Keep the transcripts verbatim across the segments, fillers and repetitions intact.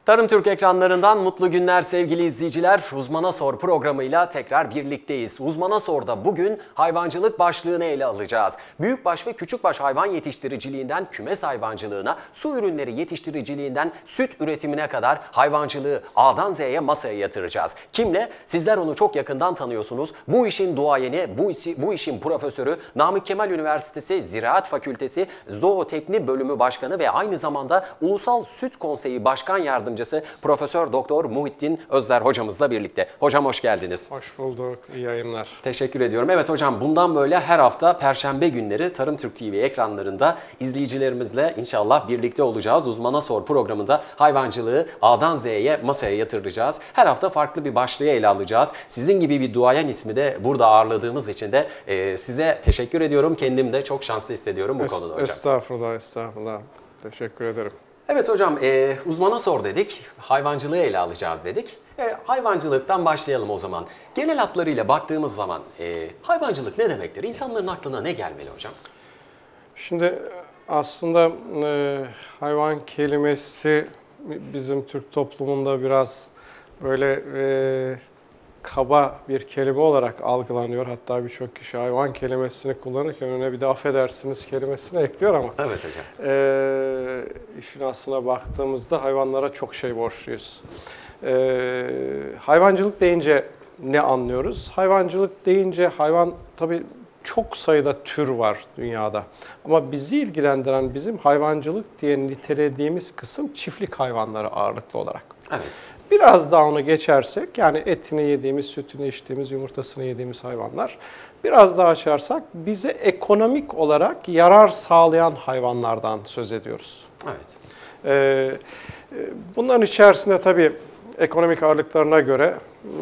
Tarım Türk ekranlarından mutlu günler sevgili izleyiciler. Uzmana Sor programıyla tekrar birlikteyiz. Uzmana Sor'da bugün hayvancılık başlığını ele alacağız. Büyükbaş ve küçükbaş hayvan yetiştiriciliğinden kümes hayvancılığına, su ürünleri yetiştiriciliğinden süt üretimine kadar hayvancılığı A'dan Z'ye masaya yatıracağız. Kimle? Sizler onu çok yakından tanıyorsunuz. Bu işin duayeni, bu, işi, bu işin profesörü, Namık Kemal Üniversitesi Ziraat Fakültesi Zootekni Bölümü Başkanı ve aynı zamanda Ulusal Süt Konseyi Başkan Yardımcısı Profesör Doktor Muhittin Özler hocamızla birlikte. Hocam hoş geldiniz. Hoş bulduk. İyi yayınlar. Teşekkür ediyorum. Evet hocam, bundan böyle her hafta Perşembe günleri Tarım Türk T V ekranlarında izleyicilerimizle inşallah birlikte olacağız. Uzmana Sor programında hayvancılığı A'dan Z'ye masaya yatıracağız. Her hafta farklı bir başlığı ele alacağız. Sizin gibi bir duayen ismi de burada ağırladığımız için de e, size teşekkür ediyorum. Kendim de çok şanslı hissediyorum bu es, konuda hocam. Estağfurullah, estağfurullah. Teşekkür ederim. Evet hocam, e, uzmana sor dedik, hayvancılığı ele alacağız dedik. E, hayvancılıktan başlayalım o zaman. Genel hatlarıyla baktığımız zaman e, hayvancılık ne demektir? İnsanların aklına ne gelmeli hocam? Şimdi aslında e, hayvan kelimesi bizim Türk toplumunda biraz böyle e, kaba bir kelime olarak algılanıyor. Hatta birçok kişi hayvan kelimesini kullanırken önüne bir de affedersiniz kelimesini ekliyor ama. Evet hocam. E, işin aslına baktığımızda hayvanlara çok şey borçluyuz. E, hayvancılık deyince ne anlıyoruz? Hayvancılık deyince hayvan tabii çok sayıda tür var dünyada. Ama bizi ilgilendiren, bizim hayvancılık diye nitelediğimiz kısım çiftlik hayvanları ağırlıklı olarak. Evet. Biraz daha onu geçersek, yani etini yediğimiz, sütünü içtiğimiz, yumurtasını yediğimiz hayvanlar. Biraz daha açarsak bize ekonomik olarak yarar sağlayan hayvanlardan söz ediyoruz. Evet. Ee, bunların içerisinde tabii ekonomik ağırlıklarına göre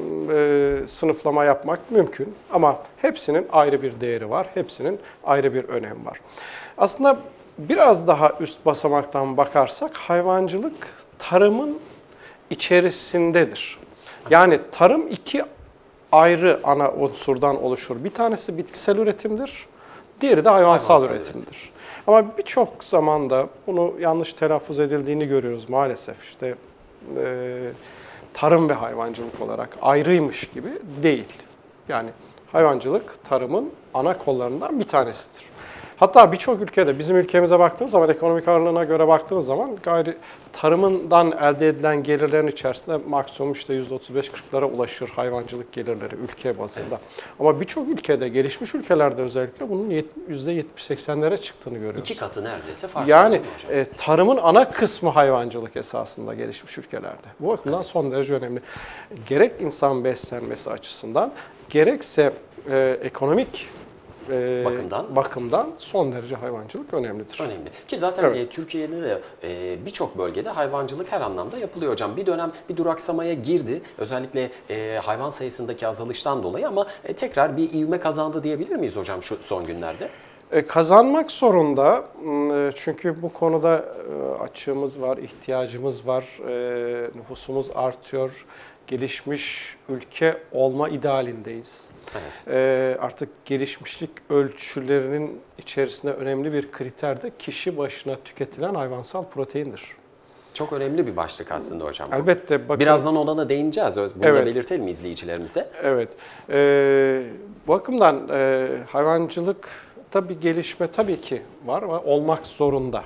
e, sınıflama yapmak mümkün. Ama hepsinin ayrı bir değeri var, hepsinin ayrı bir önemi var. Aslında biraz daha üst basamaktan bakarsak hayvancılık tarımın içerisindedir. Yani tarım iki ayrı ana unsurdan oluşur. Bir tanesi bitkisel üretimdir, diğeri de hayvansal, hayvansal üretimdir. Üretim. Ama birçok zamanda bunu yanlış telaffuz edildiğini görüyoruz maalesef. İşte e, tarım ve hayvancılık olarak ayrıymış gibi değil. Yani hayvancılık tarımın ana kollarından bir tanesidir. Hatta birçok ülkede, bizim ülkemize baktığınız zaman, ekonomik ağırlığına göre baktığınız zaman gayri tarımından elde edilen gelirlerin içerisinde maksimum işte yüzde otuz beş kırklara ulaşır hayvancılık gelirleri ülke bazında. Evet. Ama birçok ülkede, gelişmiş ülkelerde özellikle bunun yüzde yetmiş seksenlere çıktığını görüyoruz. İki katı neredeyse farklı. Yani e, tarımın ana kısmı hayvancılık esasında gelişmiş ülkelerde. Bu bakımdan evet. son derece önemli. Gerek insan beslenmesi açısından, gerekse e, ekonomik Ee, bakımdan bakımdan son derece hayvancılık önemlidir. Önemli. Ki zaten evet. e, Türkiye'de de e, birçok bölgede hayvancılık her anlamda yapılıyor hocam. Bir dönem bir duraksamaya girdi. Özellikle e, hayvan sayısındaki azalıştan dolayı, ama e, tekrar bir ivme kazandı diyebilir miyiz hocam şu son günlerde? E, kazanmak zorunda. E, çünkü bu konuda e, açığımız var, ihtiyacımız var. E, nüfusumuz artıyor. Gelişmiş ülke olma idealindeyiz. Evet. E, artık gelişmişlik ölçülerinin içerisinde önemli bir kriter de kişi başına tüketilen hayvansal proteindir. Çok önemli bir başlık aslında hocam. Elbette. Bakın, birazdan ona da değineceğiz. Bunu evet. da belirtelim izleyicilerimize. Evet. E, bu bakımdan e, hayvancılık tabii gelişme tabii ki var ama olmak zorunda.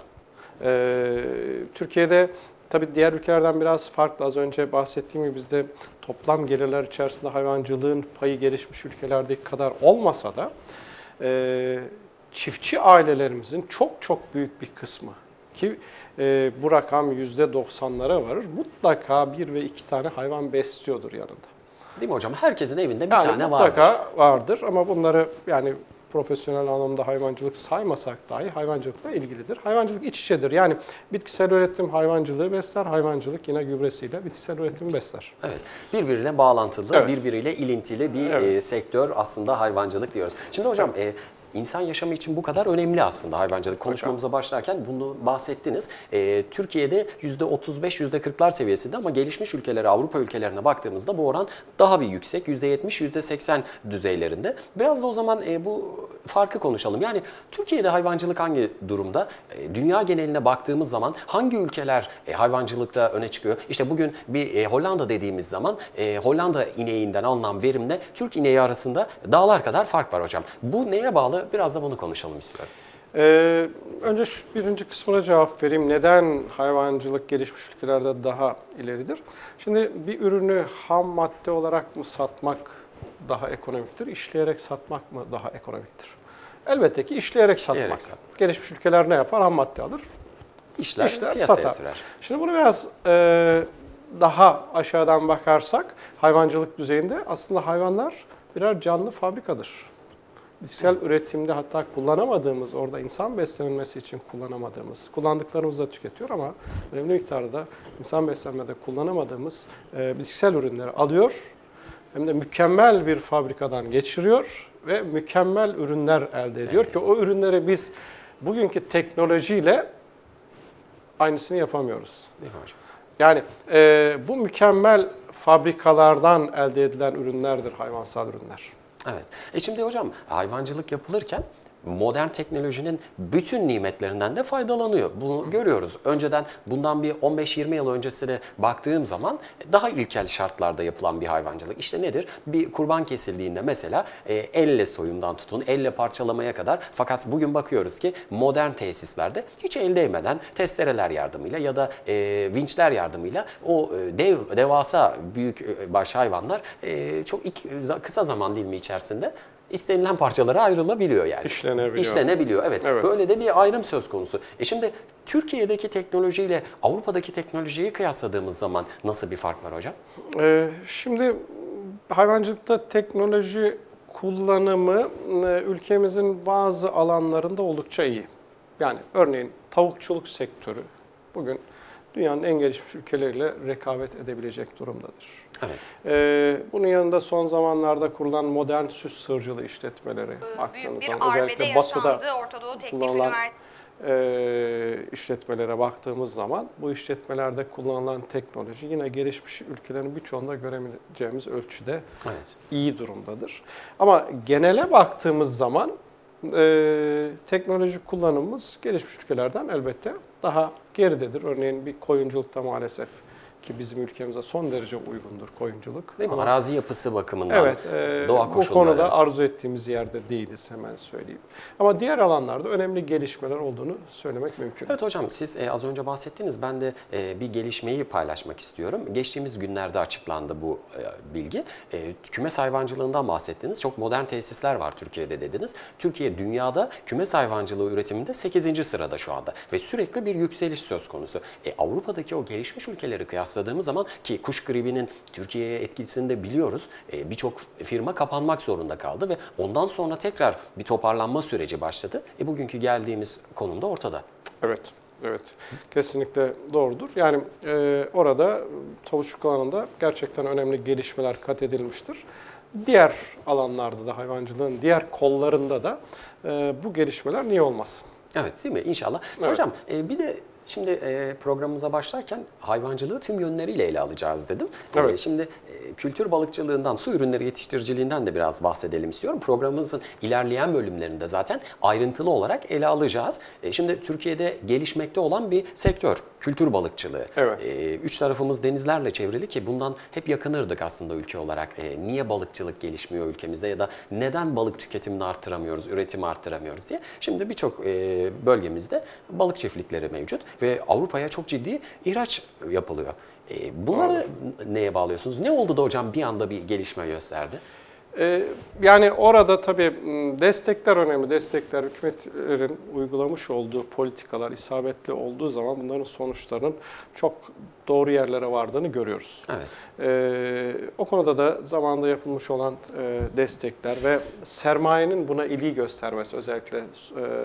E, Türkiye'de tabii diğer ülkelerden biraz farklı. Az önce bahsettiğim gibi bizde toplam gelirler içerisinde hayvancılığın payı gelişmiş ülkelerdeki kadar olmasa da e, çiftçi ailelerimizin çok çok büyük bir kısmı, ki e, bu rakam yüzde doksanlara varır, mutlaka bir ve iki tane hayvan besliyordur yanında. Değil mi hocam? Herkesin evinde bir yani tane mutlaka vardır. Mutlaka vardır ama bunları yani profesyonel anlamda hayvancılık saymasak dahi hayvancılıkla ilgilidir. Hayvancılık iç içedir. Yani bitkisel üretim hayvancılığı besler, hayvancılık yine gübresiyle bitkisel üretimi besler. Evet. Birbirine bağlantılı, evet. birbiriyle ilintili bir evet. e, sektör aslında hayvancılık diyoruz. Şimdi hocam evet. e, insan yaşamı için bu kadar önemli aslında hayvancılık. Konuşmamıza başlarken bunu bahsettiniz. E, Türkiye'de yüzde otuz beş yüzde kırklar seviyesinde ama gelişmiş ülkelere, Avrupa ülkelerine baktığımızda bu oran daha bir yüksek. yüzde yetmiş yüzde seksen düzeylerinde. Biraz da o zaman e, bu farkı konuşalım. Yani Türkiye'de hayvancılık hangi durumda? E, dünya geneline baktığımız zaman hangi ülkeler e, hayvancılıkta öne çıkıyor? İşte bugün bir e, Hollanda dediğimiz zaman e, Hollanda ineğinden alınan verimle Türk ineği arasında dağlar kadar fark var hocam. Bu neye bağlı? Biraz da bunu konuşalım istiyorum. Ee, önce şu birinci kısmına cevap vereyim. Neden hayvancılık gelişmiş ülkelerde daha ileridir? Şimdi bir ürünü ham madde olarak mı satmak daha ekonomiktir, işleyerek satmak mı daha ekonomiktir? Elbette ki işleyerek, İşleyerek satmak. sat. Gelişmiş ülkeler ne yapar? Ham madde alır, İşler, işler piyasaya satar. sürer. Şimdi bunu biraz e, daha aşağıdan bakarsak hayvancılık düzeyinde aslında hayvanlar birer canlı fabrikadır. Bitkisel üretimde hatta kullanamadığımız, orada insan beslenmesi için kullanamadığımız, kullandıklarımızı da tüketiyor ama önemli miktarda insan beslenmede kullanamadığımız e, bitkisel ürünleri alıyor. Hem de mükemmel bir fabrikadan geçiriyor ve mükemmel ürünler elde ediyor ki o ürünleri biz bugünkü teknolojiyle aynısını yapamıyoruz. Değil mi hocam? Yani e, bu mükemmel fabrikalardan elde edilen ürünlerdir hayvansal ürünler. Evet. E şimdi hocam hayvancılık yapılırken modern teknolojinin bütün nimetlerinden de faydalanıyor. Bunu görüyoruz. Önceden bundan bir on beş yirmi yıl öncesine baktığım zaman daha ilkel şartlarda yapılan bir hayvancılık. İşte nedir? Bir kurban kesildiğinde mesela e, elle soyumdan tutun, elle parçalamaya kadar. Fakat bugün bakıyoruz ki modern tesislerde hiç el değmeden testereler yardımıyla ya da e, vinçler yardımıyla o e, dev devasa büyük baş hayvanlar e, çok iki, kısa zaman dilimi içerisinde istenilen parçalara ayrılabiliyor yani. İşlenebiliyor. İşlenebiliyor, evet. Evet. Böyle de bir ayrım söz konusu. E şimdi Türkiye'deki teknolojiyle Avrupa'daki teknolojiyi kıyasladığımız zaman nasıl bir fark var hocam? Ee, şimdi hayvancılıkta teknoloji kullanımı e, ülkemizin bazı alanlarında oldukça iyi. Yani örneğin tavukçuluk sektörü bugün dünyanın en gelişmiş ülkeleriyle rekabet edebilecek durumdadır. Evet. Ee, bunun yanında son zamanlarda kurulan modern süs sığırcılığı işletmeleri Büyük baktığınız bir zaman arbede özellikle batıda yaşandı. Orta Doğu Teknik kullanılan Üniversitesi. e, işletmelere baktığımız zaman bu işletmelerde kullanılan teknoloji yine gelişmiş ülkelerin birçoğunda görebileceğimiz ölçüde Evet. iyi durumdadır. Ama genele baktığımız zaman e, teknoloji kullanımımız gelişmiş ülkelerden elbette daha geridedir. Örneğin bir koyunculukta maalesef ki bizim ülkemize son derece uygundur koyunculuk. Değil mi? Ama Arazi yapısı bakımından, evet, e, doğa bu koşulları. konuda arzu ettiğimiz yerde değiliz hemen söyleyeyim. Ama diğer alanlarda önemli gelişmeler olduğunu söylemek mümkün. Evet hocam, siz e, az önce bahsettiniz. Ben de e, bir gelişmeyi paylaşmak istiyorum. Geçtiğimiz günlerde açıklandı bu e, bilgi. E, kümes hayvancılığından bahsettiniz. Çok modern tesisler var Türkiye'de dediniz. Türkiye dünyada kümes hayvancılığı üretiminde sekizinci sırada şu anda. Ve sürekli bir yükseliş söz konusu. E, Avrupa'daki o gelişmiş ülkeleri kıyasladığımız zaman ki kuş gribinin Türkiye'ye etkisini de biliyoruz. E, Birçok firma kapanmak zorunda kaldı ve ondan sonra tekrar bir toparlanma süreci başladı. E, bugünkü geldiğimiz konum da ortada. Evet, evet. Kesinlikle doğrudur. Yani e, orada tavukçuluk alanında gerçekten önemli gelişmeler kat edilmiştir. Diğer alanlarda da hayvancılığın diğer kollarında da e, bu gelişmeler niye olmaz? Evet, değil mi? İnşallah. Evet. Hocam e, bir de şimdi e, programımıza başlarken hayvancılığı tüm yönleriyle ele alacağız dedim. Evet. E, şimdi e, kültür balıkçılığından, su ürünleri yetiştiriciliğinden de biraz bahsedelim istiyorum. Programımızın ilerleyen bölümlerinde zaten ayrıntılı olarak ele alacağız. E, şimdi Türkiye'de gelişmekte olan bir sektör, kültür balıkçılığı. Evet. E, üç tarafımız denizlerle çevrili ki bundan hep yakınırdık aslında ülke olarak. E, niye balıkçılık gelişmiyor ülkemizde ya da neden balık tüketimini arttıramıyoruz, üretimi arttıramıyoruz diye. Şimdi birçok e, bölgemizde balık çiftlikleri mevcut ve Avrupa'ya çok ciddi ihraç yapılıyor. E, bunları Doğru. neye bağlıyorsunuz? Ne oldu da hocam bir anda bir gelişme gösterdi? Ee, Yani orada tabii destekler önemli. Destekler hükümetlerin uygulamış olduğu politikalar isabetli olduğu zaman bunların sonuçlarının çok doğru yerlere vardığını görüyoruz. Evet. Ee, o konuda da zamanında yapılmış olan e, destekler ve sermayenin buna ilgi göstermesi, özellikle e,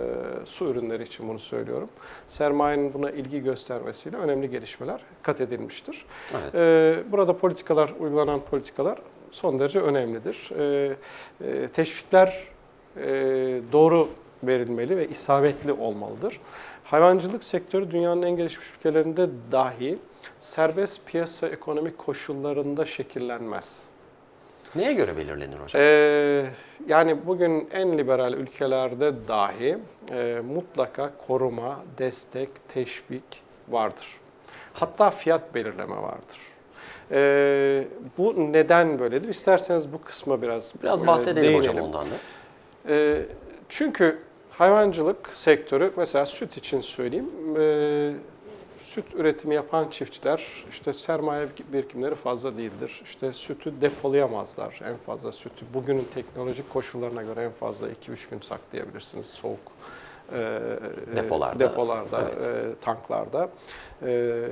su ürünleri için bunu söylüyorum. Sermayenin buna ilgi göstermesiyle önemli gelişmeler kat edilmiştir. Evet. Ee, burada politikalar, uygulanan politikalar son derece önemlidir. Ee, e, teşvikler doğru verilmeli ve isabetli olmalıdır. Hayvancılık sektörü dünyanın en gelişmiş ülkelerinde dahi serbest piyasa ekonomik koşullarında şekillenmez. Neye göre belirlenir hocam? Ee, yani bugün en liberal ülkelerde dahi e, mutlaka koruma, destek, teşvik vardır. Hatta fiyat belirleme vardır. Ee, bu neden böyledir? İsterseniz bu kısma biraz Biraz e, bahsedelim değinelim. hocam ondan da. Ee, çünkü hayvancılık sektörü, mesela süt için söyleyeyim, e, süt üretimi yapan çiftçiler işte sermaye birikimleri fazla değildir. İşte sütü depolayamazlar, en fazla sütü. Bugünün teknolojik koşullarına göre en fazla iki üç gün saklayabilirsiniz soğuk e, Depolarda. depolarda, Evet. e, tanklarda e,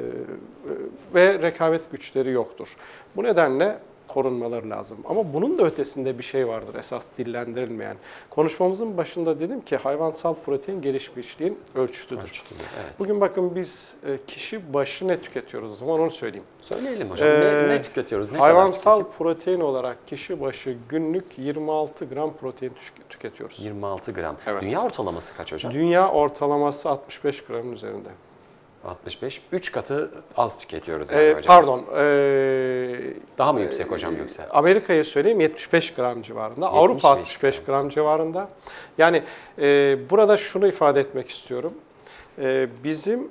ve rekabet güçleri yoktur. Bu nedenle korunmaları lazım. Ama bunun da ötesinde bir şey vardır esas dillendirilmeyen. Konuşmamızın başında dedim ki hayvansal protein gelişmişliğin ölçütüdür. Ölçütüdür, evet. Bugün bakın biz kişi başı ne tüketiyoruz o zaman onu söyleyeyim. Söyleyelim hocam. Ee, ne, ne tüketiyoruz? Ne hayvansal kadar tüketip? protein olarak kişi başı günlük yirmi altı gram protein tüketiyoruz. yirmi altı gram. Evet. Dünya ortalaması kaç hocam? Dünya ortalaması altmış beş gramın üzerinde. altmış beş. üç katı az tüketiyoruz yani Ee, hocam. pardon. Ee, Daha mı yüksek hocam yoksa? Amerika'yı söyleyeyim yetmiş beş gram civarında. yetmiş beş Avrupa altmış beş gram civarında. Yani e, burada şunu ifade etmek istiyorum. E, bizim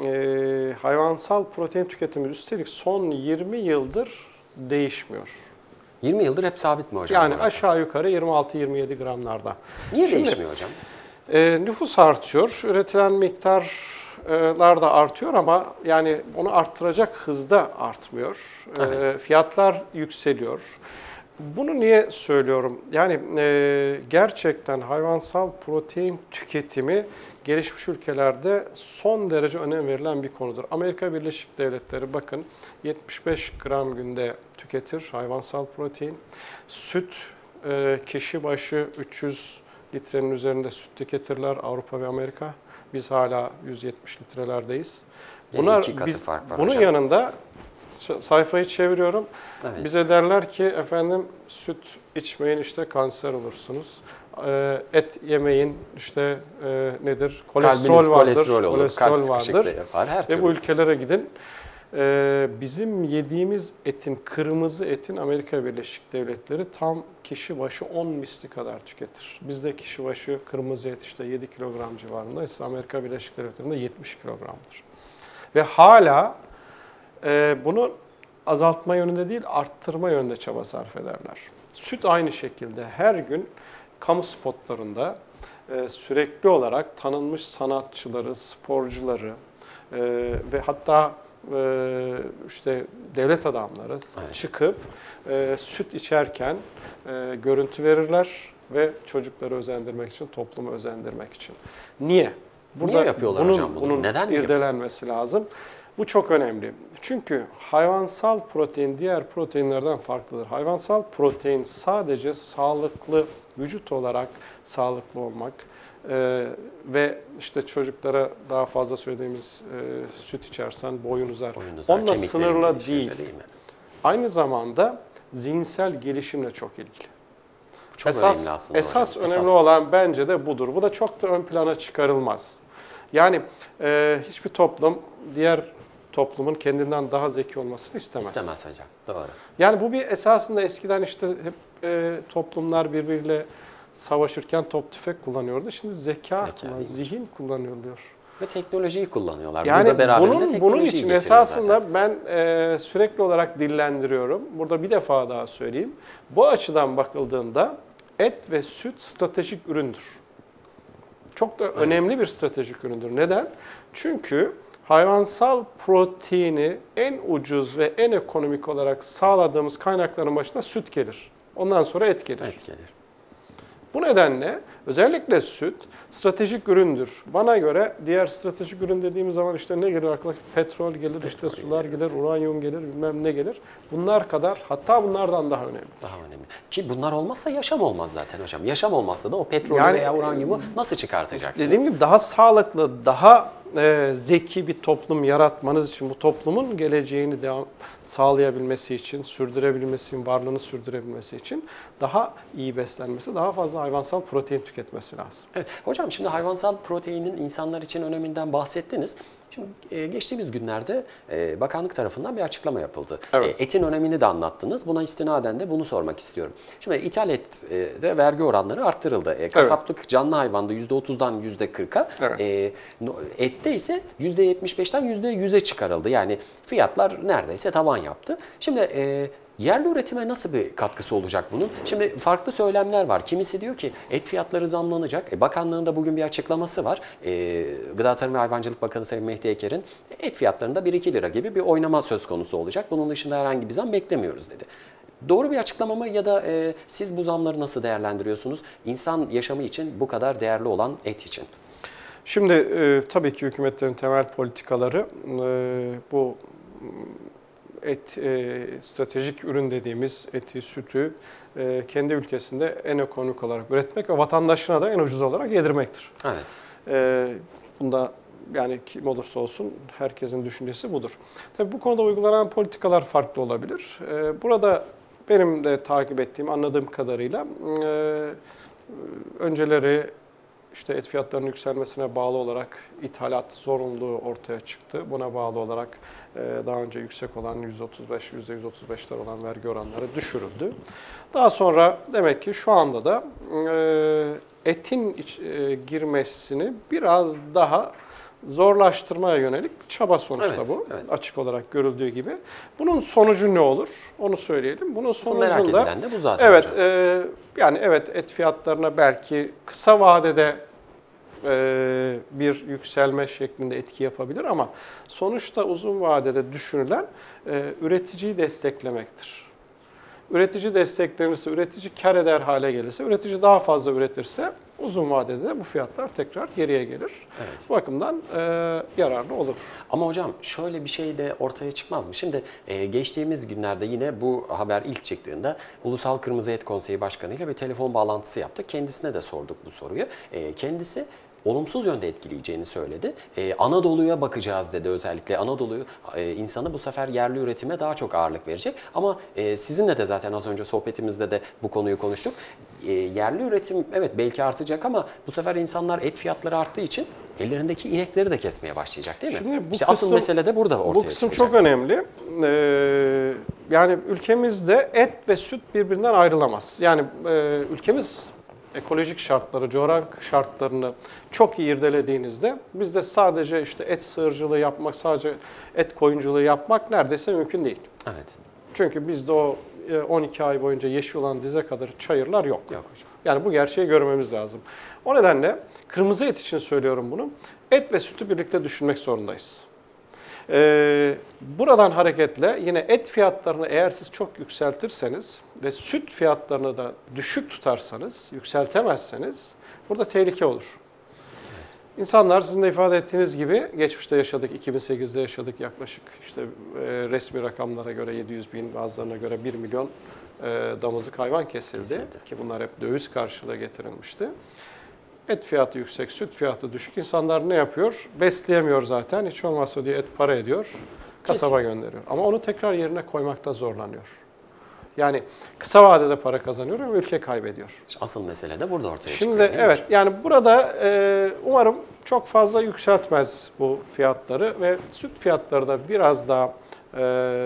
e, hayvansal protein tüketimimiz üstelik son yirmi yıldır değişmiyor. yirmi yıldır hep sabit mi hocam? Yani bu arada? aşağı yukarı yirmi altı yirmi yedi gramlarda. Niye Şimdi, değişmiyor hocam? E, nüfus artıyor, üretilen miktarlar da artıyor ama yani onu arttıracak hızda artmıyor. Evet. E, fiyatlar yükseliyor. Bunu niye söylüyorum? Yani e, gerçekten hayvansal protein tüketimi gelişmiş ülkelerde son derece önem verilen bir konudur. Amerika Birleşik Devletleri bakın yetmiş beş gram günde tüketir hayvansal protein. Süt e, kişi başı üç yüz litrenin üzerinde süt tüketirler Avrupa ve Amerika. Biz hala yüz yetmiş litrelerdeyiz. Yani Bunlar iki katı biz fark var bunun hocam. yanında sayfayı çeviriyorum. Evet. Bize derler ki efendim süt içmeyin işte kanser olursunuz. Ee, Et yemeyin işte e, nedir? Kolesterol Kalbiniz vardır. kolesterol olur, kolesterol kalp sıkışıklığı vardır. yapar, her Ve türlü. bu ülkelere gidin. Ee, bizim yediğimiz etin, kırmızı etin Amerika Birleşik Devletleri tam kişi başı on misli kadar tüketir. Bizde kişi başı kırmızı et işte yedi kilogram civarında, ise Amerika Birleşik Devletleri'nde yetmiş kilogramdır. Ve hala e, bunu azaltma yönünde değil, arttırma yönünde çaba sarf ederler. Süt aynı şekilde her gün kamu spotlarında e, sürekli olarak tanınmış sanatçıları, sporcuları e, ve hatta e, işte devlet adamları Evet. çıkıp e, süt içerken e, görüntü verirler ve çocukları özendirmek için, toplumu özendirmek için. Niye? Niye yapıyorlar bunun, hocam bunu? Bunun Neden irdelenmesi lazım. Bu çok önemli. Çünkü hayvansal protein diğer proteinlerden farklıdır. Hayvansal protein sadece sağlıklı, vücut olarak sağlıklı olmak e, ve işte çocuklara daha fazla söylediğimiz e, süt içersen boyun uzar. Boyun uzar, Onunla kemiklerin sınırlı gelişir, değil. değil mi? Aynı zamanda zihinsel gelişimle çok ilgili. Bu çok esas, önemli aslında Esas hocam. önemli Esas. olan bence de budur. Bu da çok da ön plana çıkarılmaz. Yani e, hiçbir toplum diğer toplumun kendinden daha zeki olmasını istemez. İstemez hocam. Doğru. Yani bu bir esasında eskiden işte hep e, toplumlar birbiriyle savaşırken top tüfek kullanıyordu. Şimdi zeka, Zeka kullan, değil mi? zihin kullanılıyor. Ve teknolojiyi kullanıyorlar. Yani Burada beraberinde bunun, bunun teknolojiyi için getiriyor esasında zaten. ben e, sürekli olarak dillendiriyorum. Burada bir defa daha söyleyeyim. Bu açıdan bakıldığında et ve süt stratejik üründür. Çok da Evet. önemli bir stratejik üründür. Neden? Çünkü hayvansal proteini en ucuz ve en ekonomik olarak sağladığımız kaynakların başında süt gelir. Ondan sonra et gelir. Evet gelir. Bu nedenle özellikle süt stratejik üründür. Bana göre diğer stratejik ürün dediğimiz zaman işte ne gelir akla? Petrol gelir, işte sular gelir, uranyum gelir, bilmem ne gelir. Bunlar kadar, hatta bunlardan daha önemli. Daha önemli. Ki bunlar olmazsa yaşam olmaz zaten hocam. Yaşam olmazsa da o petrolü Yani, veya uranyumu nasıl çıkartacaksınız? Dediğim gibi daha sağlıklı, daha e, zeki bir toplum yaratmanız için, bu toplumun geleceğini devam sağlayabilmesi için, sürdürebilmesi için, varlığını sürdürebilmesi için daha iyi beslenmesi, daha fazla hayvansal protein tüketmesi lazım. Evet. Hocam şimdi hayvansal proteinin insanlar için öneminden bahsettiniz. Şimdi e, geçtiğimiz günlerde e, bakanlık tarafından bir açıklama yapıldı. Evet. E, etin önemini de anlattınız. Buna istinaden de bunu sormak istiyorum. Şimdi ithal ette vergi oranları arttırıldı. E, kasaplık canlı hayvanda yüzde otuzdan yüzde kırka, Evet. e, no- ette ise yüzde yetmiş beşten yüzde yüze çıkarıldı. Yani fiyatlar neredeyse tavan yaptı. Şimdi e, yerli üretime nasıl bir katkısı olacak bunun? Şimdi farklı söylemler var. Kimisi diyor ki et fiyatları zamlanacak. E, bakanlığın da bugün bir açıklaması var. E, Gıda Tarım ve Hayvancılık Bakanı Sayın Mehdi Eker'in et fiyatlarında bir iki lira gibi bir oynama söz konusu olacak. Bunun dışında herhangi bir zam beklemiyoruz dedi. Doğru bir açıklama mı ya da e, siz bu zamları nasıl değerlendiriyorsunuz? İnsan yaşamı için bu kadar değerli olan et için. Şimdi e, tabii ki hükümetlerin temel politikaları e, bu et e, stratejik ürün dediğimiz eti, sütü e, kendi ülkesinde en ekonomik olarak üretmek ve vatandaşına da en ucuz olarak yedirmektir. Evet. E, bunda yani kim olursa olsun herkesin düşüncesi budur. Tabii bu konuda uygulanan politikalar farklı olabilir. E, burada benim de takip ettiğim, anladığım kadarıyla e, önceleri İşte et fiyatlarının yükselmesine bağlı olarak ithalat zorunluluğu ortaya çıktı. Buna bağlı olarak daha önce yüksek olan yüzde otuz beş, yüzde yüz otuz beşler olan vergi oranları düşürüldü. Daha sonra demek ki şu anda da etin girmesini biraz daha zorlaştırmaya yönelik bir çaba sonuçta Evet, bu. evet. Açık olarak görüldüğü gibi. Bunun sonucu ne olur? Onu söyleyelim. Bunun Asıl merak sonucunda edilen de bu zaten evet, hocam. e, yani evet et fiyatlarına belki kısa vadede e, bir yükselme şeklinde etki yapabilir ama sonuçta uzun vadede düşünülen e, üreticiyi desteklemektir. Üretici desteklenirse, üretici kar eder hale gelirse, üretici daha fazla üretirse uzun vadede de bu fiyatlar tekrar geriye gelir. Evet. Bu bakımdan e, yararlı olur. Ama hocam şöyle bir şey de ortaya çıkmaz mı? Şimdi e, geçtiğimiz günlerde yine bu haber ilk çıktığında Ulusal Kırmızı Et Konseyi Başkanı ile bir telefon bağlantısı yaptık. Kendisine de sorduk bu soruyu. E, kendisi olumsuz yönde etkileyeceğini söyledi. Ee, Anadolu'ya bakacağız dedi özellikle. Anadolu e, insanı bu sefer yerli üretime daha çok ağırlık verecek. Ama e, sizinle de zaten az önce sohbetimizde de bu konuyu konuştuk. E, yerli üretim evet belki artacak ama bu sefer insanlar et fiyatları arttığı için ellerindeki inekleri de kesmeye başlayacak değil mi? Şimdi bu işte kısım, asıl mesele de burada ortaya Bu kısım çıkacak. çok önemli. Ee, yani ülkemizde et ve süt birbirinden ayrılamaz. Yani e, ülkemiz ekolojik şartları, coğrafi şartlarını çok iyi irdelediğinizde bizde sadece işte et sığırcılığı yapmak, sadece et koyunculuğu yapmak neredeyse mümkün değil. Evet. Çünkü bizde o on iki ay boyunca yeşil olan dize kadar çayırlar yok. Yok hocam. Yani bu gerçeği görmemiz lazım. O nedenle kırmızı et için söylüyorum bunu. Et ve sütü birlikte düşünmek zorundayız. Ee, buradan hareketle yine et fiyatlarını eğer siz çok yükseltirseniz ve süt fiyatlarını da düşük tutarsanız, yükseltemezseniz burada tehlike olur. İnsanlar sizin de ifade ettiğiniz gibi geçmişte yaşadık, iki bin sekizde yaşadık yaklaşık işte e, resmi rakamlara göre yedi yüz bin, bazılarına göre bir milyon e, damızlık hayvan kesildi. Kesildi. Ki bunlar hep döviz karşılığı getirilmişti. Et fiyatı yüksek, süt fiyatı düşük. İnsanlar ne yapıyor? Besleyemiyor zaten. Hiç olmazsa diye et para ediyor. Kasaba gönderiyor. Ama onu tekrar yerine koymakta zorlanıyor. Yani kısa vadede para kazanıyor ama ülke kaybediyor. Asıl mesele de burada ortaya Şimdi çıkıyor. değil mi evet hocam? yani burada e, umarım çok fazla yükseltmez bu fiyatları ve süt fiyatları da biraz daha e,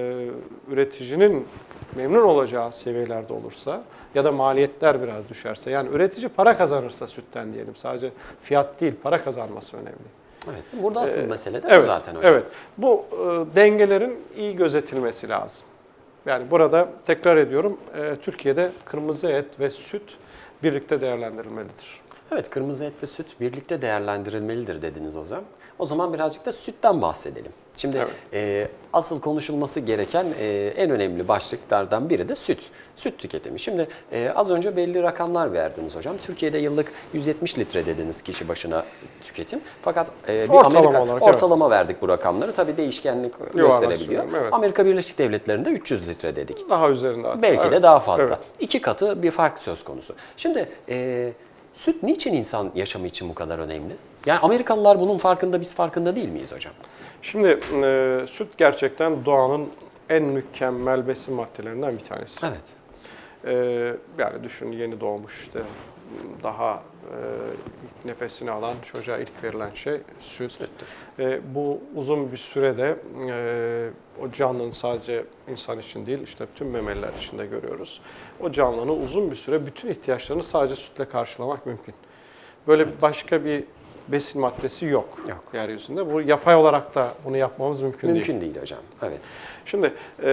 üreticinin memnun olacağı seviyelerde olursa ya da maliyetler biraz düşerse, yani üretici para kazanırsa sütten diyelim, sadece fiyat değil para kazanması önemli. Evet. Burada asıl Ee, mesele de evet, bu zaten hocam. Evet. Bu e, dengelerin iyi gözetilmesi lazım. Yani burada tekrar ediyorum, e, Türkiye'de kırmızı et ve süt birlikte değerlendirilmelidir. Evet, kırmızı et ve süt birlikte değerlendirilmelidir dediniz hocam. O zaman birazcık da sütten bahsedelim. Şimdi Evet. e, asıl konuşulması gereken e, en önemli başlıklardan biri de süt. Süt tüketimi. Şimdi e, az önce belli rakamlar verdiniz hocam. Türkiye'de yıllık yüz yetmiş litre dediniz kişi başına tüketim. Fakat e, bir Ortalama Amerika olarak, ortalama verdik bu rakamları. Tabii değişkenlik gösterebiliyor. söylüyorum, evet. Amerika Birleşik Devletleri'nde üç yüz litre dedik. Daha üzerinde hatta. Belki Evet. de daha fazla. Evet. İki katı bir fark söz konusu. Şimdi e, süt niçin insan yaşamı için bu kadar önemli? Yani Amerikalılar bunun farkında, biz farkında değil miyiz hocam? Şimdi e, süt gerçekten doğanın en mükemmel besin maddelerinden bir tanesi. Evet. E, yani düşün, yeni doğmuş işte daha e, ilk nefesini alan çocuğa ilk verilen şey süt. Süttür. E, bu uzun bir sürede e, o canlının sadece insan için değil, işte tüm memeliler için de görüyoruz. O canlının uzun bir süre bütün ihtiyaçlarını sadece sütle karşılamak mümkün. Böyle başka bir besin maddesi yok, Yok. yeryüzünde. Bu yapay olarak da bunu yapmamız mümkün, değil. Mümkün değil hocam. Evet. Şimdi e,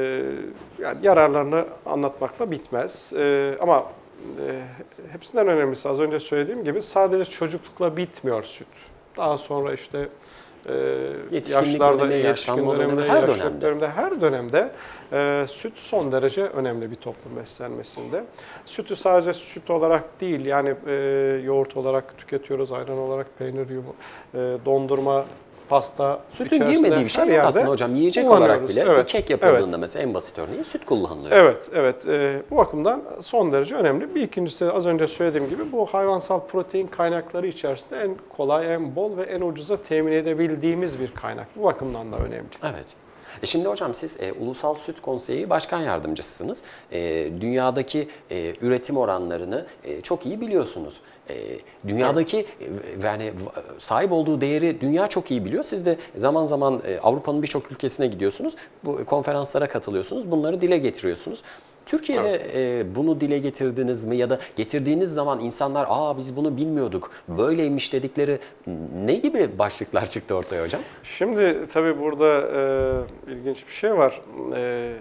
yani yararlarını anlatmakla bitmez. E, ama e, hepsinden önemlisi az önce söylediğim gibi sadece çocuklukla bitmiyor süt. Daha sonra işte e, Yetişkinlik yaşlarda, dönemi, yetişkin yaşlanma döneminde, dönemi, her yaşlılık dönemde. döneminde, her dönemde e, süt son derece önemli bir toplum beslenmesinde. Sütü sadece süt olarak değil, yani e, yoğurt olarak tüketiyoruz, ayran olarak, peynir, yumu, e, dondurma, pasta Sütün içerisinde girmediği bir şey her yok yerde aslında hocam. Yiyecek olarak kullanıyoruz. bile Evet, bir kek yapıldığında evet. mesela en basit örneği süt kullanılıyor. Evet, evet. E, bu bakımdan son derece önemli. Bir ikincisi az önce söylediğim gibi bu hayvansal protein kaynakları içerisinde en kolay, en bol ve en ucuza temin edebildiğimiz bir kaynak. Bu bakımdan da önemli. Evet. E şimdi hocam siz e, Ulusal Süt Konseyi Başkan Yardımcısısınız. E, dünyadaki e, üretim oranlarını e, çok iyi biliyorsunuz. E, dünyadaki e, yani v- sahip olduğu değeri dünya çok iyi biliyor. Siz de zaman zaman e, Avrupa'nın birçok ülkesine gidiyorsunuz. Bu konferanslara katılıyorsunuz. Bunları dile getiriyorsunuz. Türkiye'de e, bunu dile getirdiniz mi ya da getirdiğiniz zaman insanlar aa biz bunu bilmiyorduk, böyleymiş dedikleri ne gibi başlıklar çıktı ortaya hocam? Şimdi tabii burada e, ilginç bir şey var. E,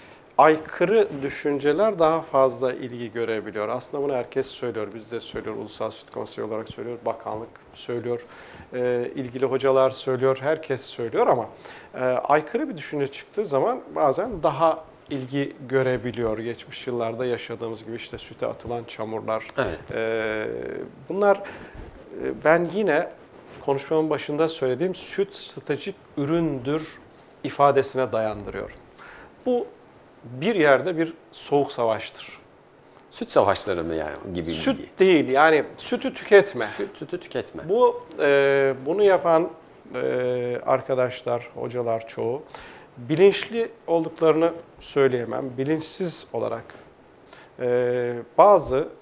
aykırı düşünceler daha fazla ilgi görebiliyor. Aslında bunu herkes söylüyor. Biz de söylüyor. Ulusal Süt Konseyi olarak söylüyor. Bakanlık söylüyor. E, ilgili hocalar söylüyor. Herkes söylüyor ama e, aykırı bir düşünce çıktığı zaman bazen daha ilgi görebiliyor. Geçmiş yıllarda yaşadığımız gibi işte süte atılan çamurlar. Evet. E, bunlar e, ben yine konuşmamın başında söylediğim süt stratejik üründür ifadesine dayandırıyorum. Bu bir yerde bir soğuk savaştır. Süt savaşları mı yani gibi Süt bilgi? değil, yani sütü tüketme. Süt, sütü tüketme. Bu e, bunu yapan e, arkadaşlar, hocalar çoğu bilinçli olduklarını söyleyemem. Bilinçsiz olarak e, bazı m,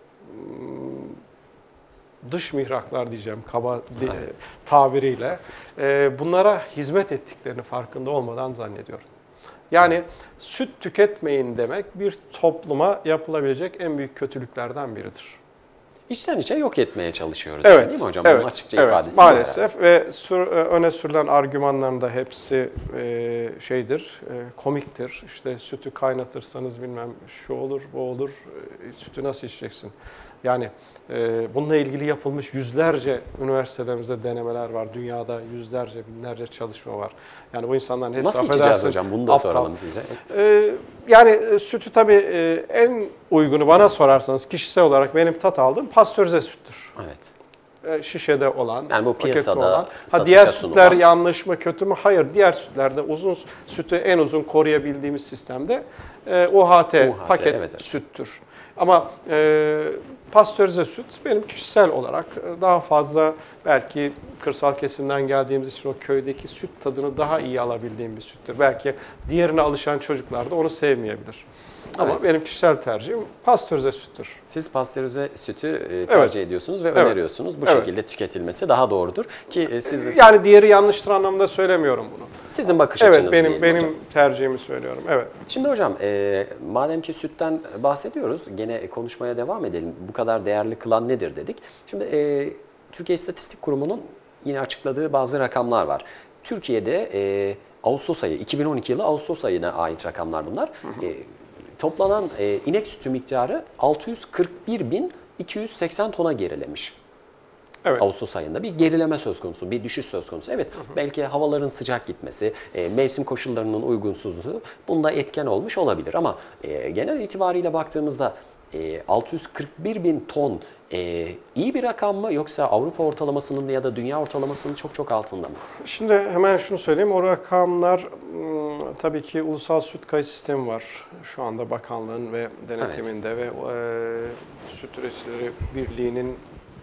dış mihraklar diyeceğim kaba di- Evet. tabiriyle e, bunlara hizmet ettiklerini farkında olmadan zannediyorum. Yani süt tüketmeyin demek bir topluma yapılabilecek en büyük kötülüklerden biridir. İçten içe yok etmeye çalışıyoruz Evet, yani değil mi hocam? evet, Bunun açıkça evet, ifadesi bu maalesef ve sür, öne sürülen argümanların da hepsi e, şeydir, e, komiktir. İşte sütü kaynatırsanız bilmem şu olur, bu olur, e, sütü nasıl içeceksin? Yani e, bununla ilgili yapılmış yüzlerce üniversitelerimizde denemeler var. Dünyada yüzlerce, binlerce çalışma var. Yani bu insanların hepsi Nasıl içeceğiz affedersin, hocam? Bunu da aptal. soralım size. Ee, yani e, sütü tabii e, en uygunu bana sorarsanız kişisel olarak benim tat aldığım pastörize süttür. Evet. E, şişede olan, Yani bu pakette piyasada olan. Ha, satışa diğer sütler sunulan. yanlış mı kötü mü? Hayır. Diğer sütlerde uzun sütü en uzun koruyabildiğimiz sistemde e, U H T, U H T, paket evet, evet. süttür. Ama e, pastörize süt benim kişisel olarak e, daha fazla belki kırsal kesimden geldiğimiz için o köydeki süt tadını daha iyi alabildiğim bir süttür. Belki diğerine alışan çocuklar da onu sevmeyebilir. Ama Evet. benim kişisel tercihim pastörize süttür. Siz pastörize sütü e, tercih ediyorsunuz ve Evet. öneriyorsunuz. Bu Evet. şekilde tüketilmesi daha doğrudur ki e, siz de Yani diğeri yanlıştır anlamda söylemiyorum bunu. sizin bakış Evet, açınız benim diyelim benim hocam. tercihimi söylüyorum. Evet. Şimdi hocam e, madem ki sütten bahsediyoruz gene konuşmaya devam edelim. Bu kadar değerli kılan nedir dedik. Şimdi e, Türkiye İstatistik Kurumu'nun yine açıkladığı bazı rakamlar var. Türkiye'de e, Ağustos ayı, iki bin on iki yılı Ağustos ayına ait rakamlar bunlar. Hı hı. E, toplanan e, inek sütü miktarı altı yüz kırk bir bin iki yüz seksen tona gerilemiş. Evet. Ağustos ayında bir gerileme söz konusu, bir düşüş söz konusu. Evet, hı hı. belki havaların sıcak gitmesi, e, mevsim koşullarının uygunsuzluğu bunda etken olmuş olabilir. Ama e, genel itibariyle baktığımızda e, altı yüz kırk bir bin ton e, iyi bir rakam mı yoksa Avrupa ortalamasının ya da dünya ortalamasının çok çok altında mı? Şimdi hemen şunu söyleyeyim. O rakamlar ım, tabii ki ulusal süt kayıt sistemi var. Şu anda bakanlığın ve denetiminde ve e, Süt Üreticileri Birliği'nin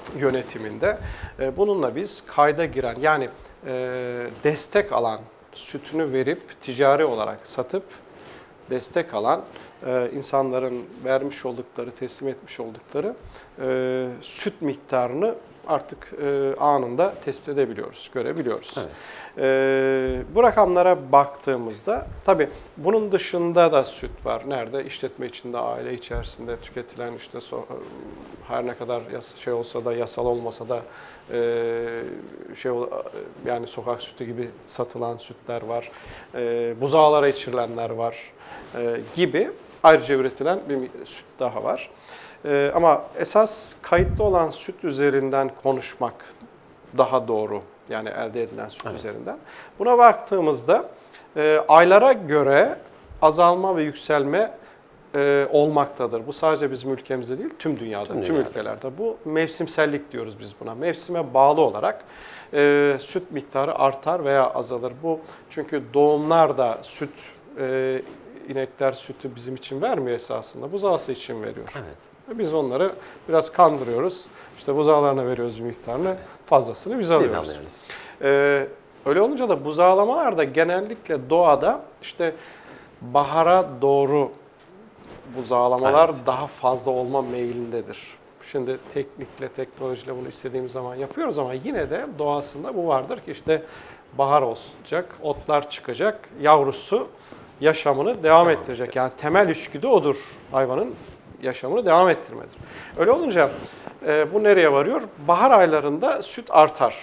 yönetiminde. E, bununla biz kayda giren yani e, destek alan, sütünü verip ticari olarak satıp destek alan e, insanların vermiş oldukları, teslim etmiş oldukları e, süt miktarını artık e, anında tespit edebiliyoruz, görebiliyoruz. Evet. E, bu rakamlara baktığımızda tabii bunun dışında da süt var. Nerede? İşletme içinde, aile içerisinde tüketilen işte so her ne kadar yas şey olsa da, yasal olmasa da e, şey yani sokak sütü gibi satılan sütler var. E, buzağlara içirilenler var e, gibi ayrıca üretilen bir süt daha var. Ee, ama esas kayıtlı olan süt üzerinden konuşmak daha doğru. Yani elde edilen süt evet. üzerinden. Buna baktığımızda e, aylara göre azalma ve yükselme e, olmaktadır. Bu sadece bizim ülkemizde değil, tüm dünyada, tüm, tüm ülkelerde. Bu mevsimsellik diyoruz biz buna. Mevsime bağlı olarak e, süt miktarı artar veya azalır. Bu çünkü doğumlar da süt, e, inekler sütü bizim için vermiyor esasında. Buzağısı için veriyor. Evet. Biz onları biraz kandırıyoruz. İşte buzağlarına veriyoruz bir miktarını, evet. fazlasını biz alıyoruz. Biz alıyoruz. Ee, öyle olunca da buzağlamalar da genellikle doğada işte bahara doğru buzağlamalar evet. daha fazla olma meylindedir. Şimdi teknikle, teknolojiyle bunu istediğimiz zaman yapıyoruz ama yine de doğasında bu vardır ki işte bahar olacak, otlar çıkacak, yavrusu yaşamını devam, devam ettirecek. Edeceğiz. Yani temel içgüdü odur hayvanın. Yaşamını devam ettirmedir. Öyle olunca e, bu nereye varıyor? Bahar aylarında süt artar.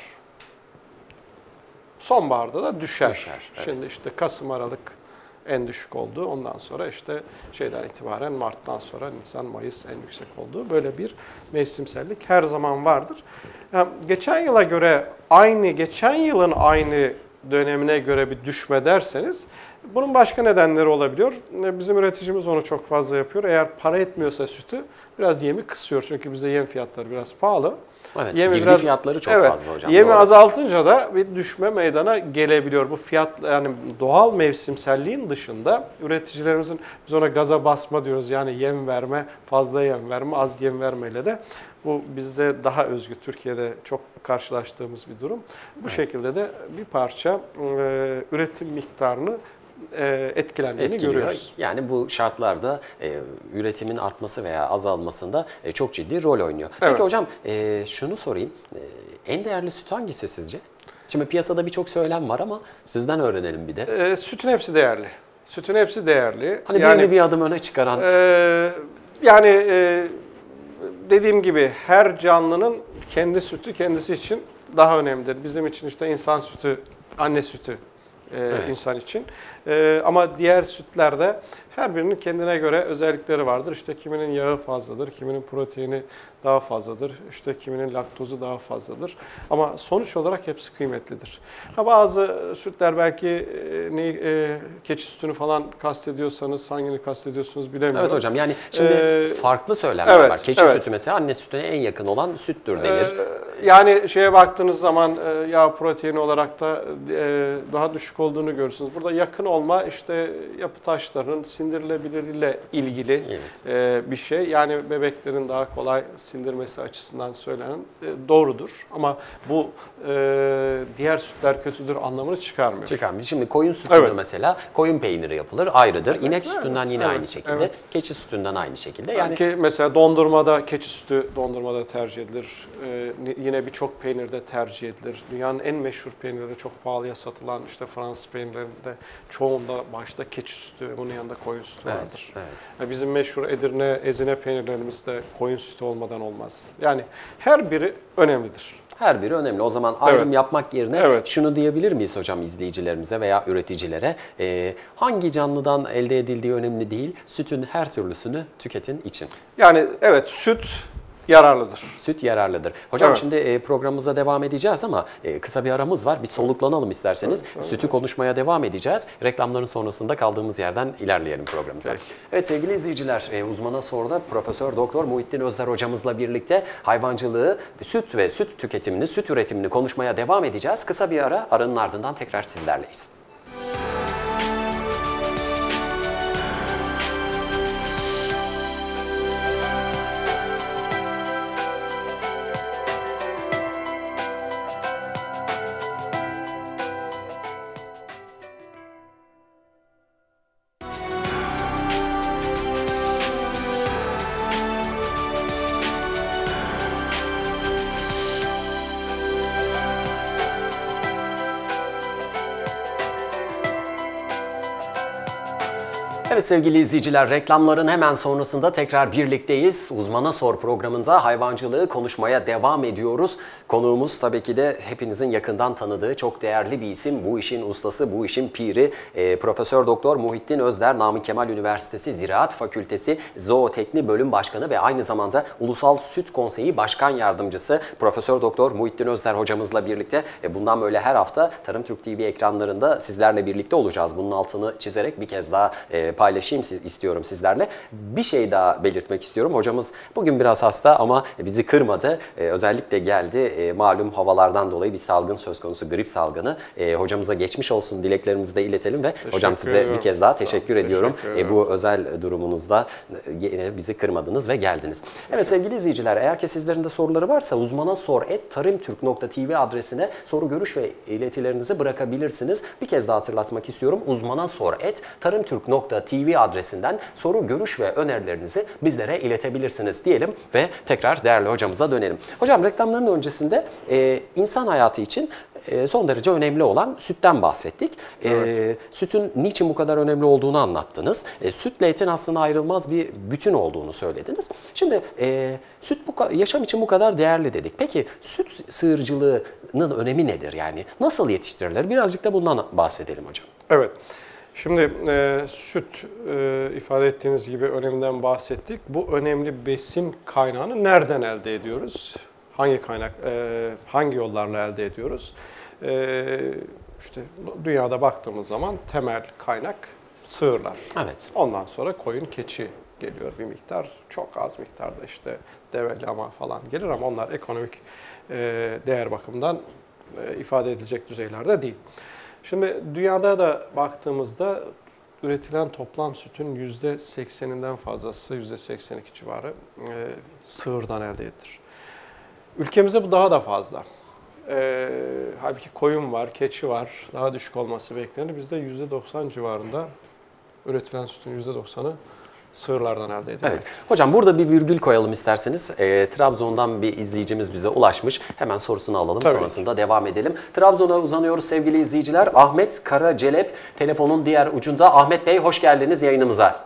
Sonbaharda da düşer. düşer evet. Şimdi işte Kasım, Aralık en düşük olduğu, ondan sonra işte şeyden itibaren Mart'tan sonra Nisan, Mayıs en yüksek olduğu böyle bir mevsimsellik her zaman vardır. Yani geçen yıla göre aynı, geçen yılın aynı dönemine göre bir düşme derseniz bunun başka nedenleri olabiliyor. Bizim üreticimiz onu çok fazla yapıyor. Eğer para etmiyorsa sütü biraz yemi kısıyor. Çünkü bizde yem fiyatları biraz pahalı. Evet, yemi girdi biraz, fiyatları çok evet, fazla hocam. Yemi doğru. azaltınca da bir düşme meydana gelebiliyor. Bu fiyat yani doğal mevsimselliğin dışında üreticilerimizin biz ona gaza basma diyoruz. Yani yem verme, fazla yem verme, az yem vermeyle de bu bize daha özgü. Türkiye'de çok karşılaştığımız bir durum. Bu evet. şekilde de bir parça e, üretim miktarını e, etkilendiğini Etkiliyor. görüyoruz. Yani bu şartlarda e, üretimin artması veya azalmasında e, çok ciddi rol oynuyor. Evet. Peki hocam e, şunu sorayım. E, en değerli süt hangisi sizce? Şimdi piyasada birçok söylem var ama sizden öğrenelim bir de. E, sütün hepsi değerli. Sütün hepsi değerli. Hani yani, birini bir adım öne çıkaran. E, yani e, dediğim gibi her canlının kendi sütü kendisi için daha önemlidir. Bizim için işte insan sütü, anne sütü. Ee, evet. insan için. Ee, ama diğer sütlerde her birinin kendine göre özellikleri vardır. İşte kiminin yağı fazladır, kiminin proteini daha fazladır, işte kiminin laktozu daha fazladır. Ama sonuç olarak hepsi kıymetlidir. Ha, bazı sütler belki e, ne, e, keçi sütünü falan kastediyorsanız hangini kastediyorsunuz bilemiyorum. Evet hocam yani şimdi ee, farklı söylemler evet, var. Keçi evet. sütü mesela anne sütüne en yakın olan süttür denir. Ee, yani şeye baktığınız zaman e, yağ proteini olarak da e, daha düşük olduğunu görürsünüz. Burada yakın olma işte yapı taşlarının sindirilebilirliğiyle ilgili evet. e, bir şey. Yani bebeklerin daha kolay sindirmesi açısından söylenen e, doğrudur. Ama bu e, diğer sütler kötüdür anlamını çıkarmıyor. Çıkarmıyor. Şimdi koyun sütünde evet. mesela koyun peyniri yapılır ayrıdır. Evet, İnek evet, sütünden yine evet, aynı şekilde. Evet. Keçi sütünden aynı şekilde. Yani ki mesela dondurmada keçi sütü dondurmada tercih edilir. Ee, yine birçok peynirde tercih edilir. Dünyanın en meşhur peynirleri çok pahalıya satılan işte Fransız peynirlerinde çoğunda başta keçi sütü, bunun yanında koyun sütü evet, vardır. Evet. Yani bizim meşhur Edirne, Ezine peynirlerimiz de koyun sütü olmadan olmaz. Yani her biri önemlidir. Her biri önemli. O zaman ayrım evet. yapmak yerine evet. şunu diyebilir miyiz hocam izleyicilerimize veya üreticilere? E, hangi canlıdan elde edildiği önemli değil. Sütün her türlüsünü tüketin için. Yani evet süt yararlıdır. Süt yararlıdır. Hocam evet. şimdi programımıza devam edeceğiz ama kısa bir aramız var. Bir soluklanalım isterseniz. Evet, evet. Sütü konuşmaya devam edeceğiz. Reklamların sonrasında kaldığımız yerden ilerleyelim programımıza. Peki. Evet sevgili izleyiciler, uzmana soruda Profesör Doktor Muhittin Özder hocamızla birlikte hayvancılığı, süt ve süt tüketimini, süt üretimini konuşmaya devam edeceğiz. Kısa bir ara, aranın ardından tekrar sizlerleyiz. Evet sevgili izleyiciler, reklamların hemen sonrasında tekrar birlikteyiz. Uzmana Sor programında hayvancılığı konuşmaya devam ediyoruz. Konuğumuz tabii ki de hepinizin yakından tanıdığı çok değerli bir isim. Bu işin ustası, bu işin piri. E, Profesör Doktor Muhittin Özder, Namık Kemal Üniversitesi Ziraat Fakültesi Zootekni Bölüm Başkanı ve aynı zamanda Ulusal Süt Konseyi Başkan Yardımcısı Profesör Doktor Muhittin Özder hocamızla birlikte e, bundan böyle her hafta Tarım Türk T V ekranlarında sizlerle birlikte olacağız. Bunun altını çizerek bir kez daha e, paylaşayım istiyorum sizlerle. Bir şey daha belirtmek istiyorum. Hocamız bugün biraz hasta ama bizi kırmadı. E, özellikle geldi. E, malum havalardan dolayı bir salgın söz konusu, grip salgını. E, hocamıza geçmiş olsun dileklerimizi de iletelim ve teşekkür hocam size ediyorum. bir kez daha teşekkür Teşekkür ediyorum. ederim. E, bu özel durumunuzda yine bizi kırmadınız ve geldiniz. Evet sevgili izleyiciler, eğer ki sizlerin de soruları varsa uzmana sor et tarimtürk nokta tv adresine soru, görüş ve iletilerinizi bırakabilirsiniz. Bir kez daha hatırlatmak istiyorum. uzmana sor et tarimtürk nokta tv adresinden soru, görüş ve önerilerinizi bizlere iletebilirsiniz diyelim ve tekrar değerli hocamıza dönelim. Hocam reklamların öncesinde e, insan hayatı için e, son derece önemli olan sütten bahsettik. Evet. E, sütün niçin bu kadar önemli olduğunu anlattınız. E, sütle etin aslında ayrılmaz bir bütün olduğunu söylediniz. Şimdi e, süt bu, yaşam için bu kadar değerli dedik. Peki süt sığırcılığının önemi nedir? Yani nasıl yetiştirilir? Birazcık da bundan bahsedelim hocam. Evet. Şimdi e, süt e, ifade ettiğiniz gibi öneminden bahsettik. Bu önemli besin kaynağını nereden elde ediyoruz? Hangi kaynak, e, hangi yollarla elde ediyoruz? E, işte dünyada baktığımız zaman temel kaynak sığırlar. Evet. Ondan sonra koyun, keçi geliyor bir miktar. Çok az miktarda işte deve, lama falan gelir ama onlar ekonomik e, değer bakımından e, ifade edilecek düzeylerde değil. Şimdi dünyada da baktığımızda üretilen toplam sütün yüzde sekseninden fazlası, yüzde seksen iki civarı e, sığırdan elde edilir. Ülkemizde bu daha da fazla. E, halbuki koyun var, keçi var, daha düşük olması beklenir. Bizde yüzde doksan civarında üretilen sütün yüzde doksanı sığırlardan elde edilir. Evet. Hocam burada bir virgül koyalım isterseniz. E, Trabzon'dan bir izleyicimiz bize ulaşmış. Hemen sorusunu alalım. Tabii. Sonrasında devam edelim. Trabzon'a uzanıyoruz sevgili izleyiciler. Ahmet Karacelep telefonun diğer ucunda. Ahmet Bey hoş geldiniz yayınımıza.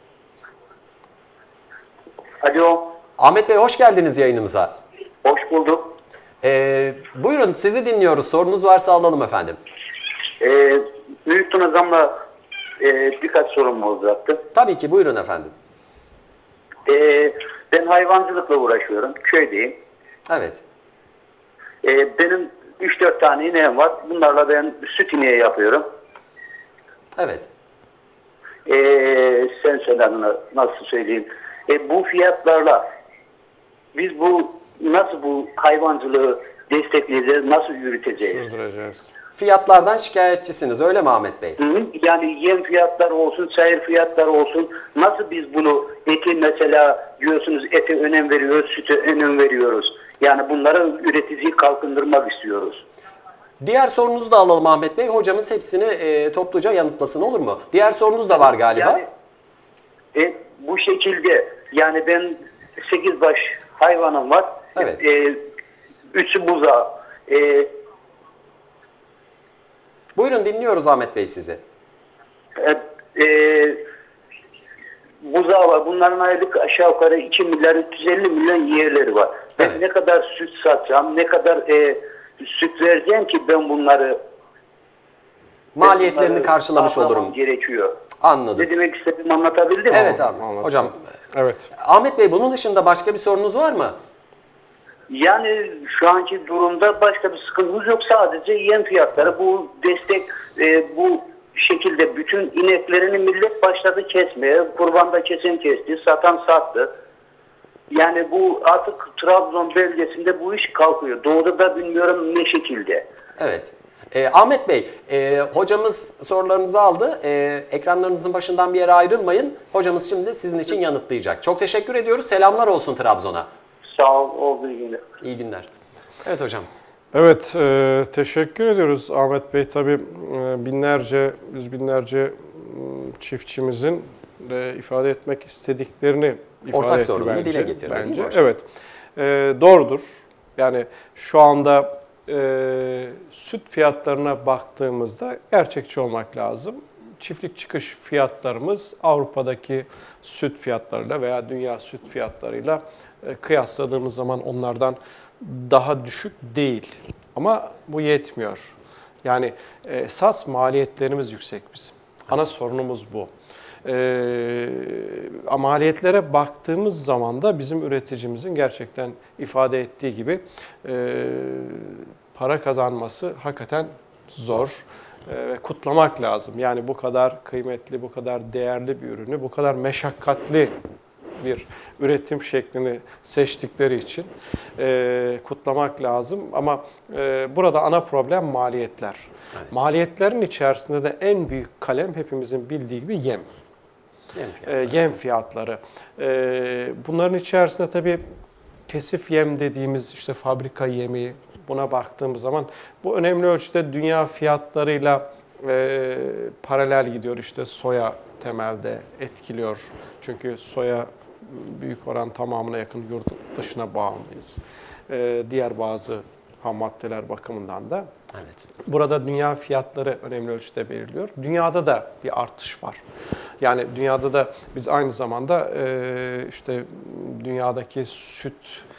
Alo, Ahmet Bey hoş geldiniz yayınımıza. hoş bulduk. E, buyurun sizi dinliyoruz. Sorunuz varsa alalım efendim. Ee, Muhittin Hocam'la e, birkaç sorum olacaktı. Tabii ki buyurun efendim. Ee, ben hayvancılıkla uğraşıyorum, köydeyim. Evet. Ee, benim üç dört tane ineğim var. Bunlarla ben süt ineği yapıyorum. Evet. Ee, sen söyle nasıl söyleyeyim. Ee, bu fiyatlarla biz bu nasıl bu hayvancılığı destekleyeceğiz, nasıl yürüteceğiz? Sürdüreceğiz. Fiyatlardan şikayetçisiniz öyle mi Ahmet Bey? Hı, yani yem fiyatları olsun, çayır fiyatları olsun. Nasıl biz bunu eti mesela diyorsunuz ete önem veriyoruz, süte önem veriyoruz. Yani bunları üreticiyi kalkındırmak istiyoruz. Diğer sorunuzu da alalım Ahmet Bey. Hocamız hepsini e, topluca yanıtlasın olur mu? Diğer sorunuz da var galiba. Yani e, bu şekilde yani ben sekiz baş hayvanım var. Evet. E, üçü buzağı. E, Buyurun dinliyoruz Ahmet Bey sizi. e, e, buzağı var. Bunların aylık aşağı yukarı iki milyar üç yüz elli milyon yerleri var. Ben Evet. ne kadar süt satacağım, ne kadar e, süt vereceğim ki ben bunları Maliyetlerini bunları karşılamış sağlamam olurum. gerekiyor. Anladım. Ne demek istediğimi anlatabildim mi? Evet abi. Anladım. Hocam Evet. Ahmet Bey bunun dışında başka bir sorunuz var mı? Yani şu anki durumda başka bir sıkıntımız yok. Sadece yem fiyatları. Bu destek e, bu şekilde bütün ineklerini millet başladı kesmeye. Kurbanda kesen kesti, satan sattı. Yani bu artık Trabzon bölgesinde bu iş kalkıyor. Doğuda da bilmiyorum ne şekilde. Evet. Ee, Ahmet Bey, e, hocamız sorularınızı aldı. E, ekranlarınızın başından bir yere ayrılmayın. Hocamız şimdi sizin için yanıtlayacak. Çok teşekkür ediyoruz. Selamlar olsun Trabzon'a. Sağ ol, olduğu gibi. İyi günler. Evet hocam. Evet, e, teşekkür ediyoruz Ahmet Bey. Tabii e, binlerce, yüz binlerce e, çiftçimizin de ifade etmek istediklerini ifade Ortak etti sorununu bence. dile getirdi, değil mi Bence. hocam? Evet, e, doğrudur. Yani şu anda e, süt fiyatlarına baktığımızda gerçekçi olmak lazım. çiftlik çıkış fiyatlarımız Avrupa'daki süt fiyatlarıyla veya dünya süt fiyatlarıyla e, kıyasladığımız zaman onlardan daha düşük değil. Ama bu yetmiyor. Yani esas maliyetlerimiz yüksek bizim. Ana sorunumuz bu. E, maliyetlere baktığımız zaman da bizim üreticimizin gerçekten ifade ettiği gibi e, para kazanması hakikaten zor ve kutlamak lazım. Yani bu kadar kıymetli, bu kadar değerli bir ürünü, bu kadar meşakkatli bir üretim şeklini seçtikleri için e, kutlamak lazım. Ama e, burada ana problem maliyetler. Evet. Maliyetlerin içerisinde de en büyük kalem hepimizin bildiği gibi yem. Yem fiyatları. E, yem fiyatları. E, bunların içerisinde tabii kesif yem dediğimiz işte fabrika yemi, buna baktığımız zaman bu önemli ölçüde dünya fiyatlarıyla e, paralel gidiyor. İşte soya temelde etkiliyor. Çünkü soya büyük oran tamamına yakın yurt dışına bağımlıyız. E, diğer bazı ham maddeler bakımından da. Evet. Burada dünya fiyatları önemli ölçüde belirliyor. Dünyada da bir artış var. Yani dünyada da biz aynı zamanda e, işte dünyadaki süt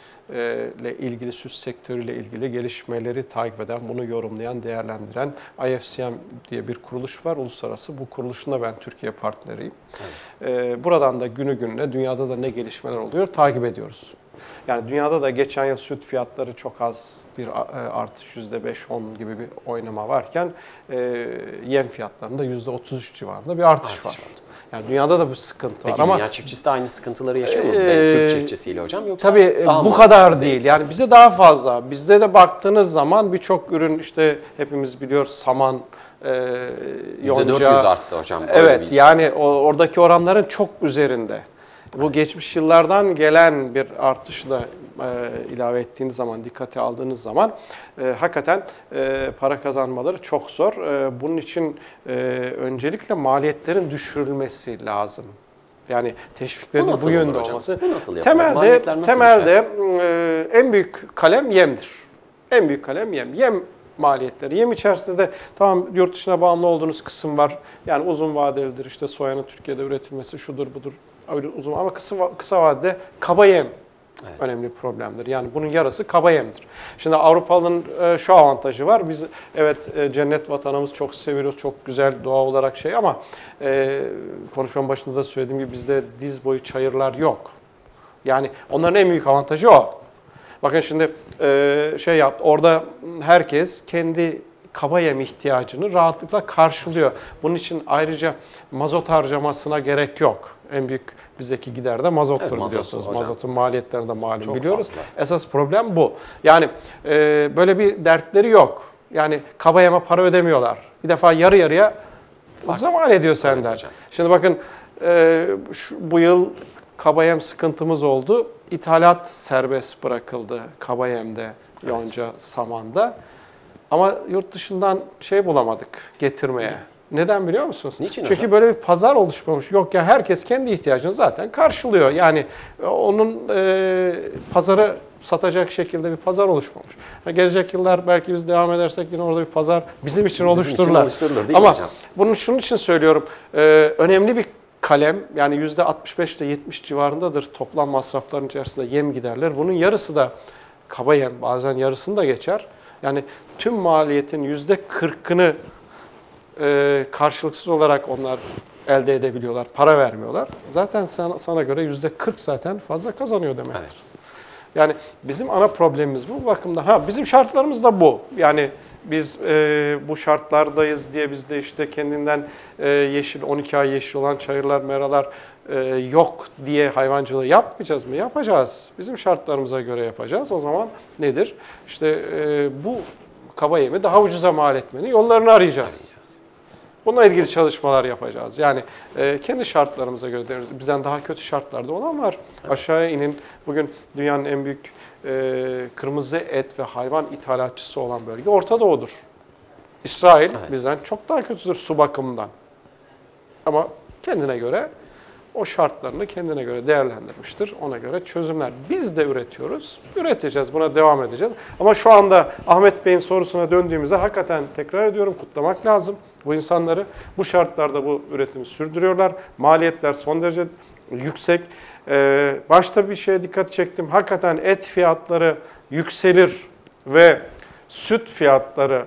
ile ilgili, süt sektörüyle ilgili gelişmeleri takip eden, bunu yorumlayan, değerlendiren I F C M diye bir kuruluş var, uluslararası. Bu kuruluşun da ben Türkiye partneriyim. Evet. Buradan da günü gününe dünyada da ne gelişmeler oluyor takip ediyoruz. Yani dünyada da geçen yıl süt fiyatları çok az bir artış, yüzde beş on gibi bir oynama varken yem fiyatlarında yüzde otuz üç civarında bir artış, artış var. var. Yani dünyada da bu sıkıntı Peki, var. Ama dünya çiftçisi de aynı sıkıntıları yaşıyor mu? E, Türk çiftçisiyle hocam yoksa tabii daha bu mı kadar değil. Yani bize daha fazla. Bizde de baktığınız zaman birçok ürün işte hepimiz biliyoruz saman, e, yonca. yüzde dört yüz arttı hocam. Evet yani o, oradaki oranların çok üzerinde. Bu geçmiş yıllardan gelen bir artışı da e, ilave ettiğiniz zaman, dikkate aldığınız zaman e, hakikaten e, para kazanmaları çok zor. E, bunun için e, öncelikle maliyetlerin düşürülmesi lazım. Yani teşviklerin bu, bu yönde olması. Bu nasıl yapılır? Temelde, temelde e, en büyük kalem yemdir. En büyük kalem yem. Yem maliyetleri. Yem içerisinde de tamam yurt dışına bağımlı olduğunuz kısım var. Yani uzun vadelidir. İşte soyanın Türkiye'de üretilmesi şudur budur. Öyle uzun ama kısa, kısa vadede kaba yem evet. önemli bir problemdir. Yani bunun yarısı kaba yemdir. Şimdi Avrupalı'nın e, şu avantajı var. Biz evet e, cennet vatanımız çok seviyoruz. Çok güzel doğa olarak şey ama e, konuşmanın başında da söylediğim gibi bizde diz boyu çayırlar yok. Yani onların en büyük avantajı o. Bakın şimdi e, şey yaptı. Orada herkes kendi kaba yem ihtiyacını rahatlıkla karşılıyor. Bunun için ayrıca mazot harcamasına gerek yok. En büyük bizdeki gider de mazottur evet, mazot, biliyorsunuz. Hocam. Mazotun maliyetlerini de malum çok biliyoruz. Fazla. Esas problem bu. Yani e, böyle bir dertleri yok. Yani kaba yeme para ödemiyorlar. Bir defa yarı yarıya fazla mal ediyor senden. Evet, şimdi bakın e, şu, bu yıl kaba yem sıkıntımız oldu. İthalat serbest bırakıldı kaba yemde, yonca, evet. samanda. Ama yurt dışından şey bulamadık getirmeye. Neden biliyor musunuz? Niçin Çünkü hocam? böyle bir pazar oluşmamış. Yok ya herkes kendi ihtiyacını zaten karşılıyor. Yani onun e, pazarı satacak şekilde bir pazar oluşmamış. Gelecek yıllar belki biz devam edersek yine orada bir pazar bizim için oluştururlar. Bizim için oluşturulur değil mi Ama hocam? Bunu şunun için söylüyorum. E, önemli bir kalem yani yüzde altmış beş ile yetmiş civarındadır toplam masrafların içerisinde yem giderler. Bunun yarısı da kaba yem, bazen yarısını da geçer. Yani tüm maliyetin yüzde kırkını e, karşılıksız olarak onlar elde edebiliyorlar, para vermiyorlar. Zaten sana, sana göre yüzde kırk zaten fazla kazanıyor demektir. Evet. Yani bizim ana problemimiz bu bakımdan. Ha bizim şartlarımız da bu. Yani biz e, bu şartlardayız diye biz de işte kendinden e, yeşil, on iki ay yeşil olan çayırlar, meralar e, yok diye hayvancılığı yapmayacağız mı? Yapacağız. Bizim şartlarımıza göre yapacağız. O zaman nedir? İşte e, bu kaba yemi daha ucuza mal etmenin yollarını arayacağız. arayacağız. Bununla ilgili çalışmalar yapacağız. Yani e, kendi şartlarımıza göre deriz. Bizden daha kötü şartlarda olan var. Evet. Aşağıya inin. Bugün dünyanın en büyük e, kırmızı et ve hayvan ithalatçısı olan bölge Orta Doğu'dur. İsrail evet. bizden çok daha kötüdür su bakımından. Ama kendine göre o şartlarını kendine göre değerlendirmiştir. Ona göre çözümler. Biz de üretiyoruz. Üreteceğiz. Buna devam edeceğiz. Ama şu anda Ahmet Bey'in sorusuna döndüğümüzde hakikaten tekrar ediyorum, kutlamak lazım. Bu insanları bu şartlarda bu üretimi sürdürüyorlar. Maliyetler son derece yüksek. Ee, başta bir şeye dikkat çektim. Hakikaten et fiyatları yükselir ve süt fiyatları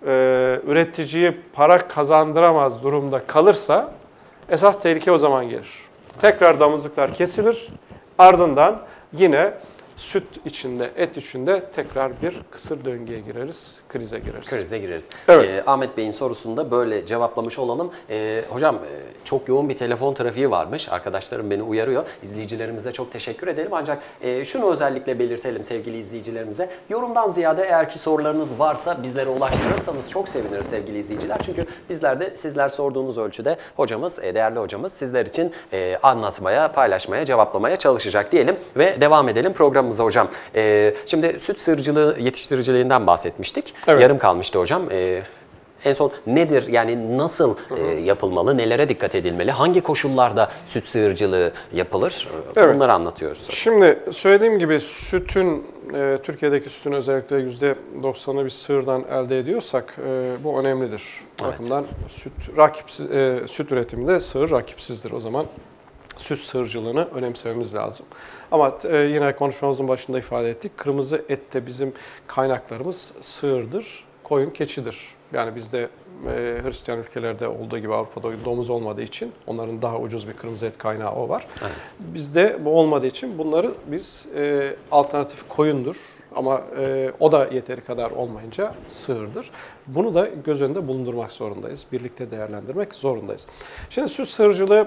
e, üreticiyi para kazandıramaz durumda kalırsa esas tehlike o zaman gelir. Tekrar damızlıklar kesilir. Ardından yine süt içinde, et içinde tekrar bir kısır döngüye gireriz, krize gireriz. Krize gireriz. Evet. Ee, Ahmet Bey'in sorusunu da böyle cevaplamış olalım. Ee, hocam e, çok yoğun bir telefon trafiği varmış. Arkadaşlarım beni uyarıyor. İzleyicilerimize çok teşekkür edelim. Ancak e, şunu özellikle belirtelim sevgili izleyicilerimize. Yorumdan ziyade eğer ki sorularınız varsa bizlere ulaştırırsanız çok seviniriz sevgili izleyiciler. Çünkü bizler de sizler sorduğunuz ölçüde hocamız, e, değerli hocamız sizler için e, anlatmaya, paylaşmaya, cevaplamaya çalışacak diyelim. Ve devam edelim programımıza hocam. E, şimdi süt sığırcılığı yetiştiriciliğinden bahsetmiştik. Evet. Yarım kalmıştı hocam. E, en son nedir yani nasıl e, yapılmalı, nelere dikkat edilmeli, hangi koşullarda süt sığırcılığı yapılır Evet. bunları anlatıyoruz. Şimdi söylediğim gibi sütün, e, Türkiye'deki sütün özellikle yüzde doksanı bir sığırdan elde ediyorsak e, bu önemlidir. Evet. Bakımdan süt, rakipsiz, e, süt üretiminde sığır rakipsizdir. O zaman süt sığırcılığını önemsememiz lazım. Ama e, yine konuşmamızın başında ifade ettik. Kırmızı ette bizim kaynaklarımız sığırdır, koyun, keçidir. Yani bizde e, Hristiyan ülkelerde olduğu gibi Avrupa'da domuz olmadığı için onların daha ucuz bir kırmızı et kaynağı o var. Evet. Bizde bu olmadığı için bunları biz e, alternatif koyundur. Ama e, o da yeteri kadar olmayınca sığırdır. Bunu da göz önünde bulundurmak zorundayız. Birlikte değerlendirmek zorundayız. Şimdi süt sığırcılığı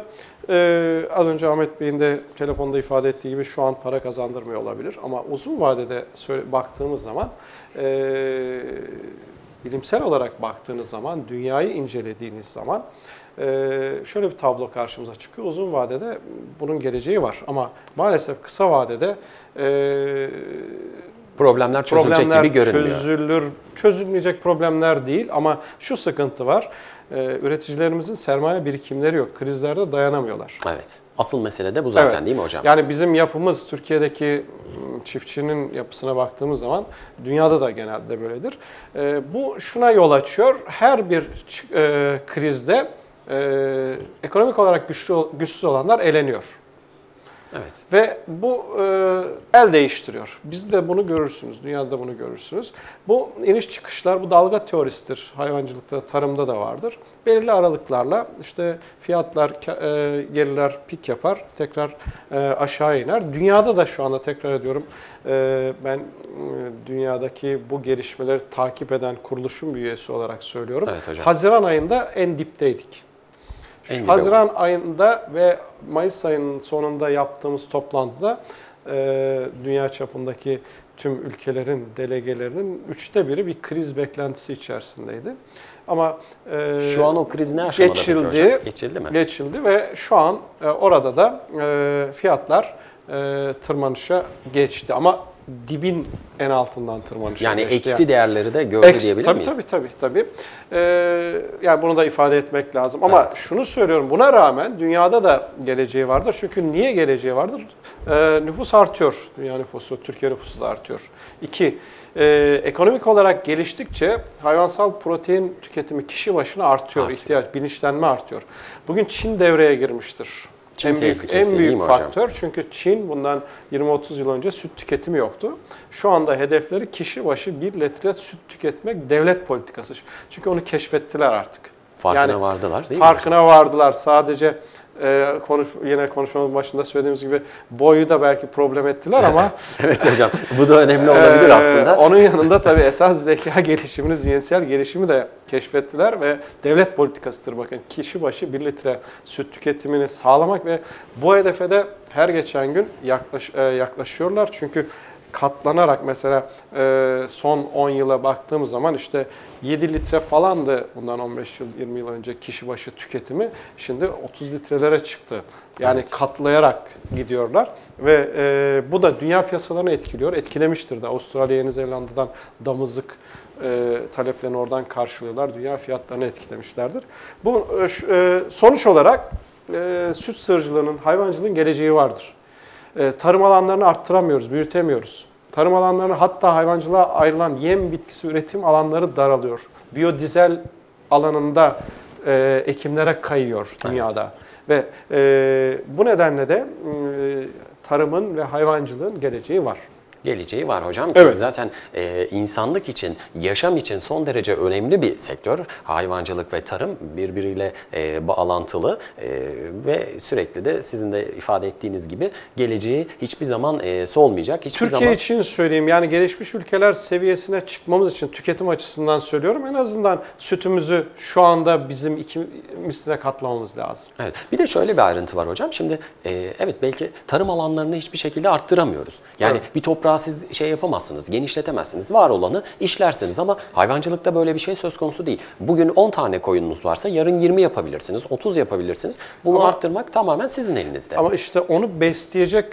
e, az önce Ahmet Bey'in de telefonda ifade ettiği gibi şu an para kazandırmıyor olabilir. Ama uzun vadede söyle, baktığımız zaman e, bilimsel olarak baktığınız zaman, dünyayı incelediğiniz zaman e, şöyle bir tablo karşımıza çıkıyor. Uzun vadede bunun geleceği var. Ama maalesef kısa vadede e, Problemler çözülecek problemler gibi görünmüyor. çözülür, çözülmeyecek problemler değil ama şu sıkıntı var. Ee, üreticilerimizin sermaye birikimleri yok. Krizlerde dayanamıyorlar. Evet. Asıl mesele de bu zaten Evet. değil mi hocam? Yani bizim yapımız Türkiye'deki çiftçinin yapısına baktığımız zaman dünyada da genelde böyledir. Ee, bu şuna yol açıyor. Her bir e, krizde e, ekonomik olarak güçlü güçsüz olanlar eleniyor. Evet. Ve bu e, el değiştiriyor. Biz de bunu görürsünüz, dünyada bunu görürsünüz. Bu iniş çıkışlar, bu dalga teorisidir. Hayvancılıkta, tarımda da vardır. Belirli aralıklarla işte fiyatlar, e, gelirler pik yapar, tekrar e, aşağı iner. Dünyada da şu anda tekrar ediyorum, e, ben e, dünyadaki bu gelişmeleri takip eden kuruluşun bir üyesi olarak söylüyorum. Evet hocam. Haziran ayında en dipteydik. En dibe Haziran ayında ve Mayıs ayının sonunda yaptığımız toplantıda e, dünya çapındaki tüm ülkelerin delegelerinin üçte biri bir kriz beklentisi içerisindeydi. Ama e, Şu an o kriz ne aşamada peki geçildi, hocam? Geçildi mi? Geçildi ve şu an e, orada da e, fiyatlar e, tırmanışa geçti. Ama dibin en altından tırmanışa Yani geçti. eksi değerleri de gördü Eksi, diyebilir tabii, miyiz? Tabii tabii tabii. Ee, yani bunu da ifade etmek lazım. Ama Evet. şunu söylüyorum, buna rağmen dünyada da geleceği vardır. Çünkü niye geleceği vardır? Ee, nüfus artıyor. Dünya nüfusu, Türkiye nüfusu da artıyor. İki, e, ekonomik olarak geliştikçe hayvansal protein tüketimi kişi başına artıyor. Artıyor. İhtiyaç, bilinçlenme artıyor. Bugün Çin devreye girmiştir. Çin en büyük, tehlikesi, en değil büyük mi hocam? faktör. Çünkü Çin bundan yirmi otuz yıl önce süt tüketimi yoktu. Şu anda hedefleri kişi başı bir litre süt tüketmek, devlet politikası. Çünkü onu keşfettiler artık. Farkına vardılar değil mi Farkına vardılar. Sadece e, konuş, yine konuşmamın başında söylediğimiz gibi boyu da belki problem ettiler ama Evet hocam. Bu da önemli olabilir Ee, aslında. Onun yanında tabii esas zeka gelişimini, zihinsel gelişimi de keşfettiler ve devlet politikasıdır bakın. Kişi başı bir litre süt tüketimini sağlamak ve bu hedefe de her geçen gün yaklaş, e, yaklaşıyorlar. Çünkü katlanarak mesela e, son on yıla baktığımız zaman işte yedi litre falandı bundan on beş yıl yirmi yıl önce kişi başı tüketimi. Şimdi otuz litrelere çıktı. Yani Evet. katlayarak gidiyorlar ve e, bu da dünya piyasalarını etkiliyor. Etkilemiştir de. Avustralya, Yeni Zelanda'dan damızlık e, taleplerini oradan karşılıyorlar. Dünya fiyatlarını etkilemişlerdir. Bu e, sonuç olarak e, süt sığırcılığının, hayvancılığın geleceği vardır. E, tarım alanlarını arttıramıyoruz, büyütemiyoruz. Tarım alanlarını, hatta hayvancılığa ayrılan yem bitkisi üretim alanları daralıyor. Biyodizel alanında e, ekimlere kayıyor dünyada. Evet. Ve e, bu nedenle de e, tarımın ve hayvancılığın geleceği var. Geleceği var hocam. Evet. Zaten e, insanlık için, yaşam için son derece önemli bir sektör. Hayvancılık ve tarım birbiriyle e, bağlantılı e, ve sürekli de sizin de ifade ettiğiniz gibi geleceği hiçbir zaman e, solmayacak. Hiçbir Türkiye zaman... için söyleyeyim, yani gelişmiş ülkeler seviyesine çıkmamız için tüketim açısından söylüyorum. En azından sütümüzü şu anda bizim iki misline katlamamız lazım. Evet. Bir de şöyle bir ayrıntı var hocam. Şimdi e, evet belki tarım alanlarını hiçbir şekilde arttıramıyoruz. Yani Evet. bir toprağı siz şey yapamazsınız, genişletemezsiniz. Var olanı işlersiniz ama hayvancılıkta böyle bir şey söz konusu değil. Bugün on tane koyununuz varsa yarın yirmi yapabilirsiniz, otuz yapabilirsiniz. Bunu Ama, arttırmak tamamen sizin elinizde. Ama işte onu besleyecek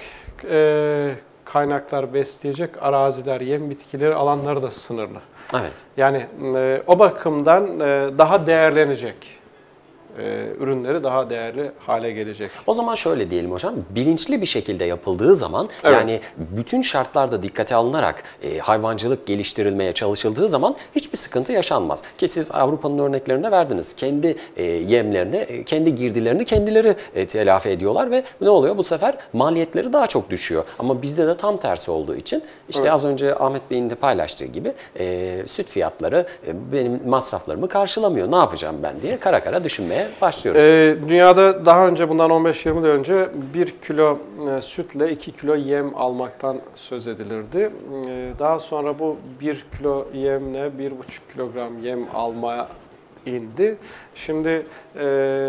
e, kaynaklar, besleyecek araziler, yem bitkileri alanları da sınırlı. Evet. Yani e, o bakımdan e, daha değerlenecek. E, ürünleri daha değerli hale gelecek. O zaman şöyle diyelim hocam, bilinçli bir şekilde yapıldığı zaman Evet. yani bütün şartlarda dikkate alınarak e, hayvancılık geliştirilmeye çalışıldığı zaman hiçbir sıkıntı yaşanmaz. Ki siz Avrupa'nın örneklerinde verdiniz. Kendi e, yemlerini, e, kendi girdilerini kendileri e, telafi ediyorlar ve ne oluyor? Bu sefer maliyetleri daha çok düşüyor. Ama bizde de tam tersi olduğu için işte Evet. az önce Ahmet Bey'in de paylaştığı gibi e, süt fiyatları e, benim masraflarımı karşılamıyor. Ne yapacağım ben diye kara kara düşünmeye başlıyoruz. Ee, dünyada daha önce, bundan on beş yirmi yıl önce bir kilo e, sütle iki kilo yem almaktan söz edilirdi. Ee, daha sonra bu bir kilo yemle bir buçuk kilogram yem almaya indi. Şimdi e,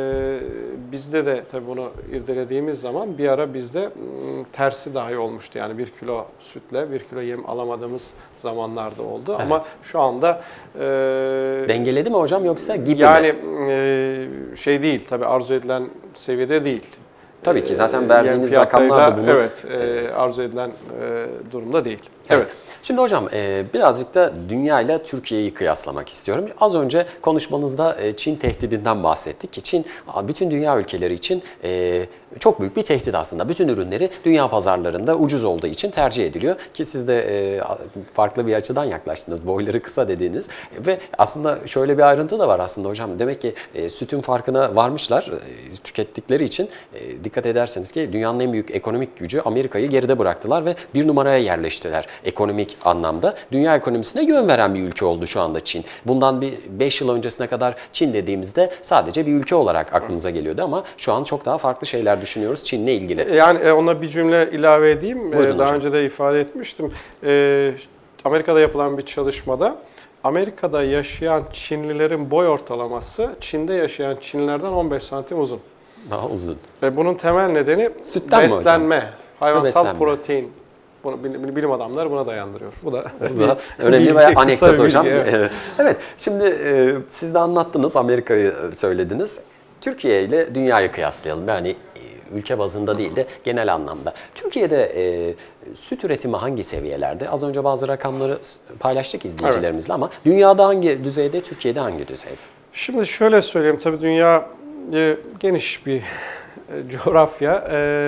bizde de tabii bunu irdelediğimiz zaman bir ara bizde m, tersi dahi olmuştu. Yani bir kilo sütle bir kilo yem alamadığımız zamanlarda oldu. Evet. Ama şu anda e, Dengeledi mi hocam yoksa gibi yani mi? e, şey değil, tabii arzu edilen seviyede değil. Tabii ki zaten E, verdiğiniz yem rakamlar da fiyatlarıyla, bunu... Evet, e, arzu edilen e, durumda değil. Evet. Evet. Şimdi hocam e, birazcık da dünya ile Türkiye'yi kıyaslamak istiyorum. Az önce konuşmanızda e, Çin tehdidinden bahsettik ki Çin bütün dünya ülkeleri için e, çok büyük bir tehdit aslında. Bütün ürünleri dünya pazarlarında ucuz olduğu için tercih ediliyor ki siz de e, farklı bir açıdan yaklaştınız. Boyları kısa dediğiniz ve aslında şöyle bir ayrıntı da var aslında hocam. Demek ki e, sütün farkına varmışlar e, tükettikleri için e, dikkat ederseniz ki dünyanın en büyük ekonomik gücü Amerika'yı geride bıraktılar ve bir numaraya yerleştiler ekonomik anlamda. Dünya ekonomisine yön veren bir ülke oldu şu anda Çin. Bundan bir beş yıl öncesine kadar Çin dediğimizde sadece bir ülke olarak aklımıza geliyordu ama şu an çok daha farklı şeyler düşünüyoruz Çin'le ilgili. Yani e, ona bir cümle ilave edeyim. Buyurun E, daha hocam. önce de ifade etmiştim. E, Amerika'da yapılan bir çalışmada Amerika'da yaşayan Çinlilerin boy ortalaması Çin'de yaşayan Çinlilerden on beş santim uzun. Daha uzun. Ve bunun temel nedeni Sütten mi hocam? beslenme, hayvansal Beslenme. protein. Bunu bilim, bilim adamları buna dayandırıyor. Bu da, Bu da bir- önemli bir- bir kısa anekdot bilgi, hocam. evet. Evet, şimdi e, siz de anlattınız, Amerika'yı söylediniz. Türkiye ile dünyayı kıyaslayalım. Yani e, ülke bazında değil de genel anlamda. Türkiye'de e, süt üretimi hangi seviyelerde? Az önce bazı rakamları paylaştık izleyicilerimizle ama dünyada hangi düzeyde, Türkiye'de hangi düzeyde? Şimdi şöyle söyleyeyim, tabii dünya e, geniş bir e, coğrafya.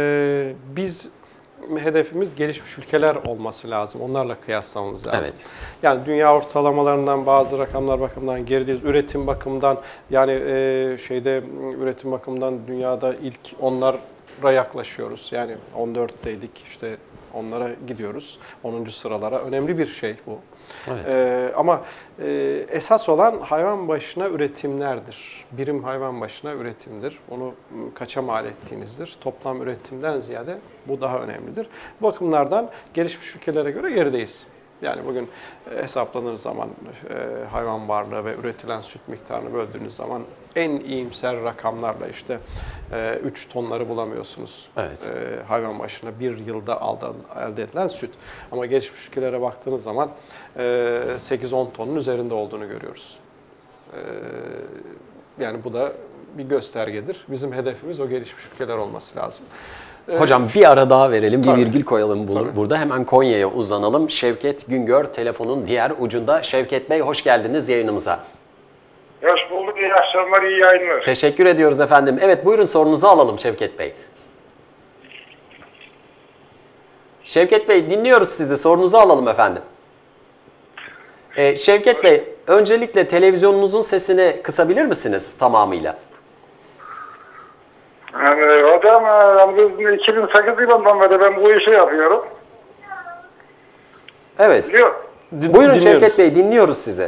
E, biz hedefimiz gelişmiş ülkeler olması lazım. Onlarla kıyaslamamız lazım. Evet. Yani dünya ortalamalarından bazı rakamlar bakımından gerideyiz. Üretim bakımından yani e, şeyde üretim bakımından dünyada ilk onlara yaklaşıyoruz. Yani on dörtteydik, işte onlara gidiyoruz. onuncu sıralara. Önemli bir şey bu. Evet. Ee, ama e, esas olan hayvan başına üretimlerdir. Birim hayvan başına üretimdir. Onu m, kaça mal ettiğinizdir. Toplam üretimden ziyade bu daha önemlidir. Bu bakımlardan gelişmiş ülkelere göre gerideyiz. Yani bugün e, hesaplanır zaman e, hayvan varlığı ve üretilen süt miktarını böldüğünüz zaman en iyimser rakamlarla işte e, üç tonları bulamıyorsunuz. Evet. E, hayvan başına bir yılda aldan, elde edilen süt. Ama gelişmiş ülkelere baktığınız zaman e, sekiz on tonun üzerinde olduğunu görüyoruz. E, yani bu da bir göstergedir. Bizim hedefimiz o gelişmiş ülkeler olması lazım. Hocam bir ara daha verelim, bir Tabii. virgül koyalım bunu. Tabii. Burada. Hemen Konya'ya uzanalım. Şevket Güngör telefonun diğer ucunda. Şevket Bey hoş geldiniz yayınımıza. Hoş bulduk. İyi akşamlar, iyi yayınlar. Teşekkür ediyoruz efendim. Evet, buyurun sorunuzu alalım Şevket Bey. Şevket Bey, dinliyoruz sizi. Sorunuzu alalım efendim. Ee, Şevket Bey, öncelikle televizyonunuzun sesini kısabilir misiniz tamamıyla? Yani hocam, ben iki bin sekiz yılından beri ben bu işi yapıyorum. Evet. Biliyor. Buyurun dinliyoruz. Şevket Bey, dinliyoruz sizi.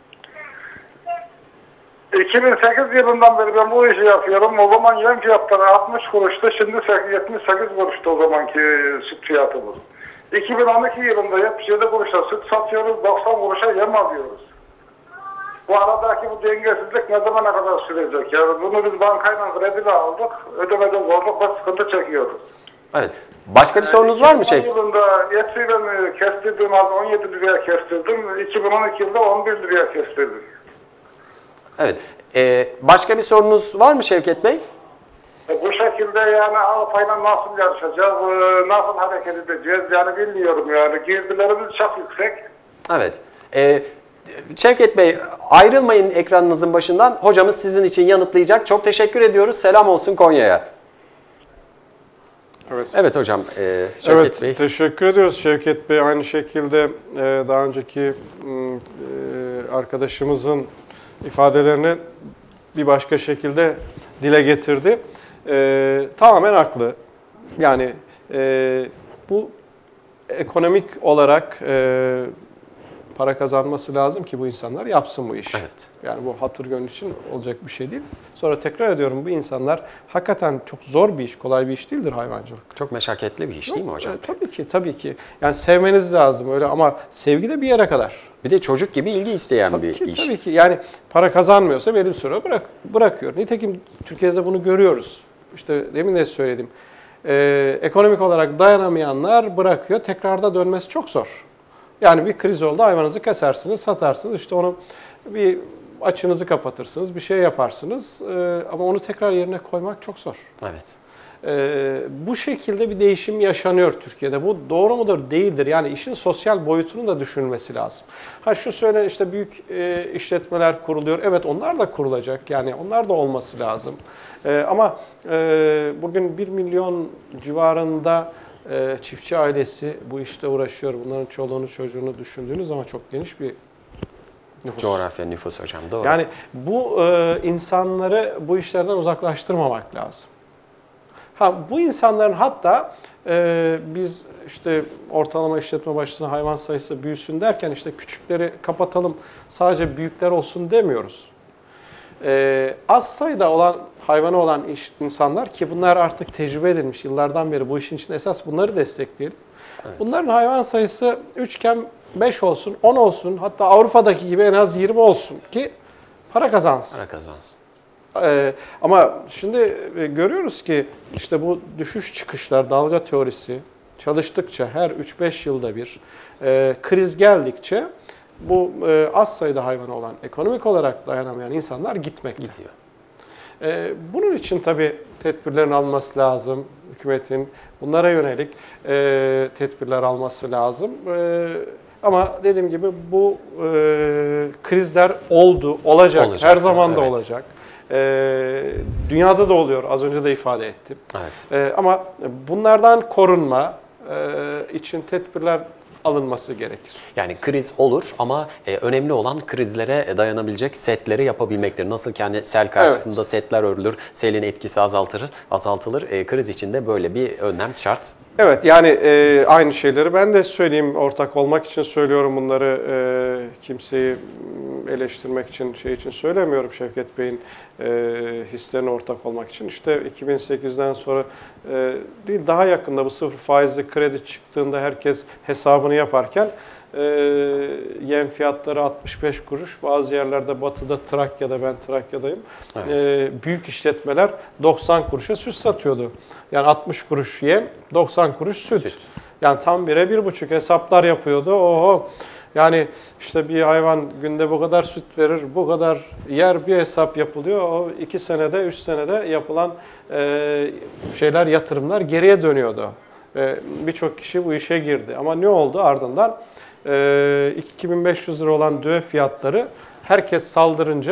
iki bin sekiz yılından beri ben bu işi yapıyorum. O zaman yem fiyatları altmış kuruştu. Şimdi yetmiş sekiz kuruştu o zamanki süt fiyatımız. iki bin on iki yılında yetmiş yedi kuruşa süt satıyoruz. doksan kuruşa yem alıyoruz. Bu aradaki bu dengesizlik ne zamana kadar sürecek? Yani bunu biz bankayla krediyle aldık. Ödemede olduk ve sıkıntı çekiyoruz. Evet. Başka bir sorunuz var mı iki bin on Şevket? yılında eskiden kestirdiğim halde on yedi liraya kestirdim. iki bin on iki yılında on bir liraya kestirdim. Evet. Ee, başka bir sorunuz var mı Şevket Bey? E, bu şekilde yani Avrupa'yla nasıl yarışacağız, e, nasıl hareket edeceğiz yani bilmiyorum yani. Girdilerimiz çok yüksek. Evet. Ee, Şevket Bey, ayrılmayın ekranınızın başından. Hocamız sizin için yanıtlayacak. Çok teşekkür ediyoruz. Selam olsun Konya'ya. Evet. Evet hocam, e, Şevket Evet, Bey. teşekkür ediyoruz Şevket Bey. Aynı şekilde e, daha önceki m, e, arkadaşımızın ifadelerini bir başka şekilde dile getirdi. E, tamamen haklı. Yani e, bu ekonomik olarak e, para kazanması lazım ki bu insanlar yapsın bu işi. Evet. Yani bu hatır gönül için olacak bir şey değil. Sonra tekrar ediyorum, bu insanlar hakikaten çok zor bir iş, kolay bir iş değildir hayvancılık. Çok meşakkatli bir iş değil mi hocam? E, tabii ki, tabii ki. Yani sevmeniz lazım öyle, ama sevgi de bir yere kadar. Bir de çocuk gibi ilgi isteyen Tabii bir ki, iş. tabii ki. Yani para kazanmıyorsa belli bir süre bırak, bırakıyor. Nitekim Türkiye'de bunu görüyoruz. İşte demin de söyledim. Ee, ekonomik olarak dayanamayanlar bırakıyor. Tekrarda dönmesi çok zor. Yani bir kriz oldu, hayvanınızı kesersiniz, satarsınız. İşte onu bir açınızı kapatırsınız, bir şey yaparsınız. Ee, ama onu tekrar yerine koymak çok zor. Evet. Ee, bu şekilde bir değişim yaşanıyor Türkiye'de. Bu doğru mudur? Değildir. Yani işin sosyal boyutunu da düşünülmesi lazım. Ha şu söylenen işte büyük e, işletmeler kuruluyor. Evet, onlar da kurulacak. Yani onlar da olması lazım. E, ama e, bugün bir milyon civarında e, çiftçi ailesi bu işte uğraşıyor. Bunların çoluğunu çocuğunu düşündüğünüz zaman çok geniş bir nüfus. Coğrafya, nüfus hocam, doğru. Yani bu e, insanları bu işlerden uzaklaştırmamak lazım. Ha, bu insanların hatta e, biz işte ortalama işletme başına hayvan sayısı büyüsün derken işte küçükleri kapatalım, sadece büyükler olsun demiyoruz. E, az sayıda olan hayvanı olan iş, insanlar ki bunlar artık tecrübe edilmiş yıllardan beri bu işin için, esas bunları destekleyelim. Evet. Bunların hayvan sayısı üçken beş olsun, on olsun, hatta Avrupa'daki gibi en az yirmi olsun ki para kazansın. Para kazansın. Ee, ama şimdi e, görüyoruz ki işte bu düşüş çıkışlar, dalga teorisi çalıştıkça her üç beş yılda bir e, kriz geldikçe bu e, az sayıda hayvanı olan, ekonomik olarak dayanamayan insanlar gitmekte. Gidiyor. E, bunun için tabii tedbirlerin alması lazım. Hükümetin bunlara yönelik e, tedbirler alması lazım. E, ama dediğim gibi bu e, krizler oldu, olacak, Olacak, her zaman da evet. olacak. Ee, dünyada da oluyor, az önce de ifade ettim. Evet. Ee, ama bunlardan korunma e, için tedbirler alınması gerekir. Yani kriz olur ama e, önemli olan krizlere dayanabilecek setleri yapabilmektir. Nasıl ki hani sel karşısında Evet. setler örülür, selin etkisi azaltılır, azaltılır. E, kriz içinde böyle bir önlem şart. Evet, yani e, aynı şeyleri ben de söyleyeyim, ortak olmak için söylüyorum bunları. E, kimseyi eleştirmek için, şey için söylemiyorum, Şevket Bey'in e, hislerine ortak olmak için. İşte iki bin sekizden sonra e, değil, daha yakında bu sıfır faizli kredi çıktığında herkes hesabını yaparken e, yem fiyatları altmış beş kuruş, bazı yerlerde batıda, Trakya'da, ben Trakya'dayım, Evet. e, büyük işletmeler doksan kuruşa süt satıyordu. Yani altmış kuruş yem, doksan kuruş süt. Süt. Yani tam bire bir buçuk hesaplar yapıyordu. Oho. Yani işte bir hayvan günde bu kadar süt verir, bu kadar yer, bir hesap yapılıyor. O iki senede, üç senede yapılan e, şeyler, yatırımlar geriye dönüyordu. Ve birçok kişi bu işe girdi. Ama ne oldu ardından? E, iki bin beş yüz lira olan düve fiyatları herkes saldırınca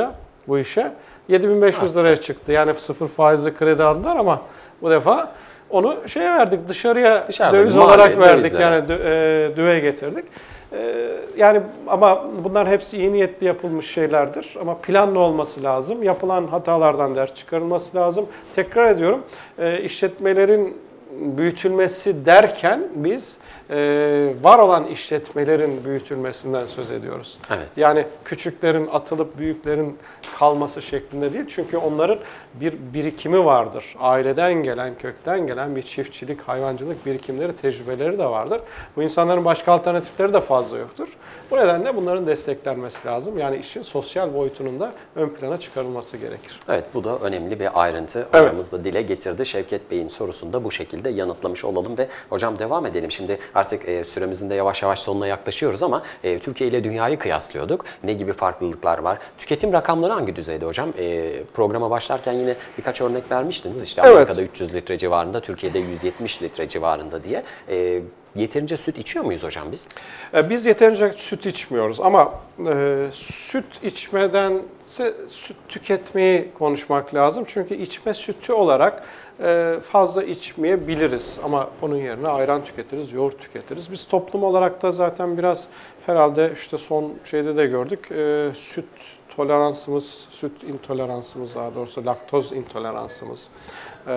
bu işe. yedi bin beş yüz liraya çıktı. Yani sıfır faizli kredi aldılar ama bu defa onu şeye verdik, dışarıya Dışarıda, döviz mali, olarak verdik. dövizlere. Yani dö- e, düve getirdik. E, yani ama bunlar hepsi iyi niyetli yapılmış şeylerdir. Ama planlı olması lazım. Yapılan hatalardan ders çıkarılması lazım. Tekrar ediyorum, e, işletmelerin büyütülmesi derken biz e, var olan işletmelerin büyütülmesinden söz ediyoruz. Evet. Yani küçüklerin atılıp büyüklerin kalması şeklinde değil. Çünkü onların bir birikimi vardır. Aileden gelen, kökten gelen bir çiftçilik, hayvancılık birikimleri, tecrübeleri de vardır. Bu insanların başka alternatifleri de fazla yoktur. Bu nedenle bunların desteklenmesi lazım. Yani işin sosyal boyutunun da ön plana çıkarılması gerekir. Evet, bu da önemli bir ayrıntı. Evet. Hocamız da dile getirdi. Şevket Bey'in sorusunu da bu şekilde yanıtlamış olalım ve hocam devam edelim. Şimdi artık e, süremizin de yavaş yavaş sonuna yaklaşıyoruz ama e, Türkiye ile dünyayı kıyaslıyorduk. Ne gibi farklılıklar var? Tüketim rakamları hangi düzeyde hocam? E, programa başlarken yine birkaç örnek vermiştiniz. İşte Evet. Amerika'da üç yüz litre civarında, Türkiye'de yüz yetmiş litre civarında diye. E, yeterince süt içiyor muyuz hocam biz? E, Biz yeterince süt içmiyoruz ama e, süt içmedense süt tüketmeyi konuşmak lazım. Çünkü içme sütü olarak e, fazla içmeyebiliriz ama onun yerine ayran tüketiriz, yoğurt tüketiriz. Biz toplum olarak da zaten biraz herhalde işte son şeyde de gördük, e, süt toleransımız, süt intoleransımız, daha doğrusu laktoz intoleransımız e,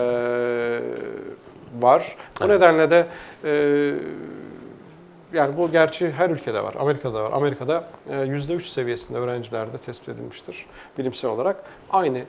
var. Bu Evet. nedenle de e, yani bu gerçi her ülkede var. Amerika'da var. Amerika'da yüzde üç seviyesinde öğrencilerde tespit edilmiştir bilimsel olarak. Aynı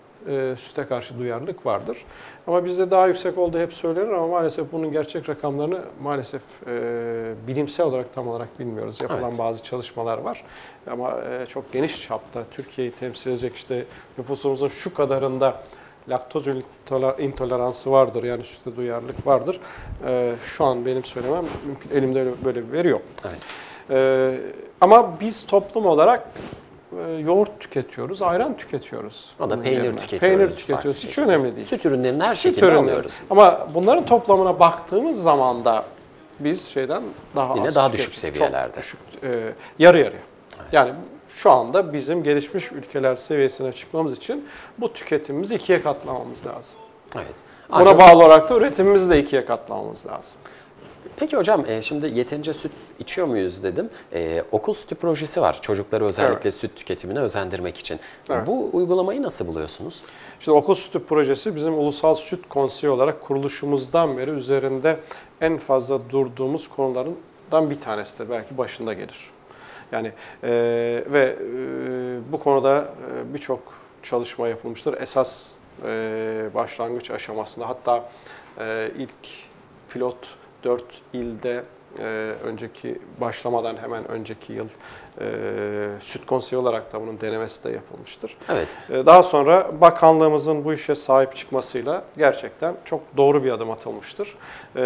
e, süte karşı duyarlılık vardır. Ama bizde daha yüksek olduğu hep söylenir ama maalesef bunun gerçek rakamlarını maalesef e, bilimsel olarak tam olarak bilmiyoruz. Yapılan Evet. bazı çalışmalar var. Ama e, çok geniş çapta Türkiye'yi temsil edecek işte nüfusumuzun şu kadarında laktoz intoleransı vardır, yani süte duyarlılık vardır. Ee, şu an benim söylemem mümkün, elimde böyle bir veri yok. Evet. Ee, ama biz toplum olarak e, yoğurt tüketiyoruz, ayran tüketiyoruz. O da bunun peynir yerine. tüketiyoruz. Peynir farklı tüketiyoruz, hiç şekilde. önemli değil. Süt ürünlerini her Süt şekilde ürünleri. alıyoruz. Ama bunların toplamına baktığımız zaman da biz şeyden daha Yine az daha tüketiyoruz. düşük seviyelerde. Çok düşük, e, yarı yarıya. Yani şu anda bizim gelişmiş ülkeler seviyesine çıkmamız için bu tüketimimizi ikiye katlamamız lazım. Evet. Buna Ancak- bağlı olarak da üretimimizi de ikiye katlamamız lazım. Peki hocam, e, şimdi yeterince süt içiyor muyuz dedim. E, okul sütü projesi var. Çocukları özellikle Evet. süt tüketimine özendirmek için. Evet. Bu uygulamayı nasıl buluyorsunuz? Şimdi okul sütü projesi bizim Ulusal Süt Konseyi olarak kuruluşumuzdan beri üzerinde en fazla durduğumuz konulardan bir tanesidir. Belki başında gelir. Yani e, ve e, bu konuda e, birçok çalışma yapılmıştır. Esas e, başlangıç aşamasında, hatta e, ilk pilot dört ilde e, önceki başlamadan hemen önceki yıl e, Süt Konseyi olarak da bunun denemesi de yapılmıştır. Evet. E, daha sonra bakanlığımızın bu işe sahip çıkmasıyla gerçekten çok doğru bir adım atılmıştır. E,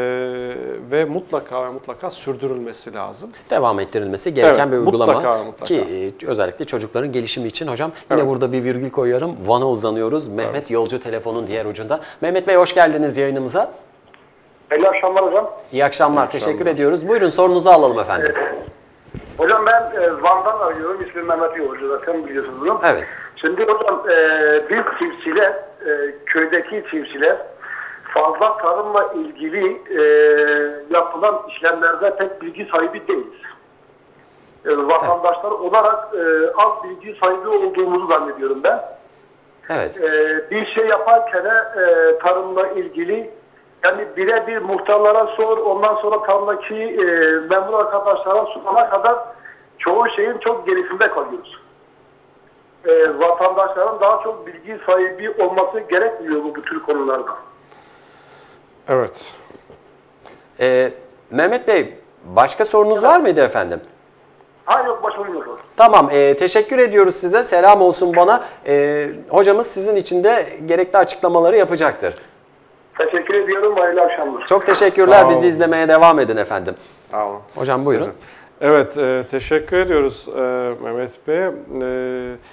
ve mutlaka ve mutlaka sürdürülmesi lazım. Devam ettirilmesi gereken Evet, bir uygulama mutlaka, mutlaka. ki e, özellikle çocukların gelişimi için hocam. Yine Evet. burada bir virgül koyuyorum. Van'a uzanıyoruz. Mehmet Yolcu telefonun diğer ucunda. Mehmet Bey, hoş geldiniz yayınımıza. İyi akşamlar hocam. İyi akşamlar. İyi Teşekkür akşamlar. ediyoruz. Buyurun, sorunuzu alalım efendim. Hocam ben e, Van'dan arıyorum. İsmim Mehmet Yolcu, zaten biliyorsunuz bunu. Evet. Şimdi hocam e, biz çiftçiler, e, köydeki çiftçiler fazla tarımla ilgili e, yapılan işlemlerde pek bilgi sahibi değiliz. E, vatandaşlar olarak e, az bilgi sahibi olduğumuzu zannediyorum ben. Evet. E, bir şey yaparken e, tarımla ilgili yani birebir muhtarlara sor, ondan sonra tarımdaki e, memur arkadaşlara sorana kadar çoğu şeyin çok gerisinde kalıyoruz. E, vatandaşların daha çok bilgi sahibi olması gerekmiyor bu, bu tür konularda. Evet. Ee, Mehmet Bey, başka sorunuz var mıydı efendim? Ha yok, başvuruyorum. Tamam, e, teşekkür ediyoruz size. Selam olsun bana. E, hocamız sizin için de gerekli açıklamaları yapacaktır. Teşekkür ediyorum. Hayırlı akşamlar. Çok teşekkürler. Sağ olun. Bizi izlemeye devam edin efendim. Sağ olun. Hocam buyurun. Evet, e, teşekkür ediyoruz e, Mehmet Bey. E,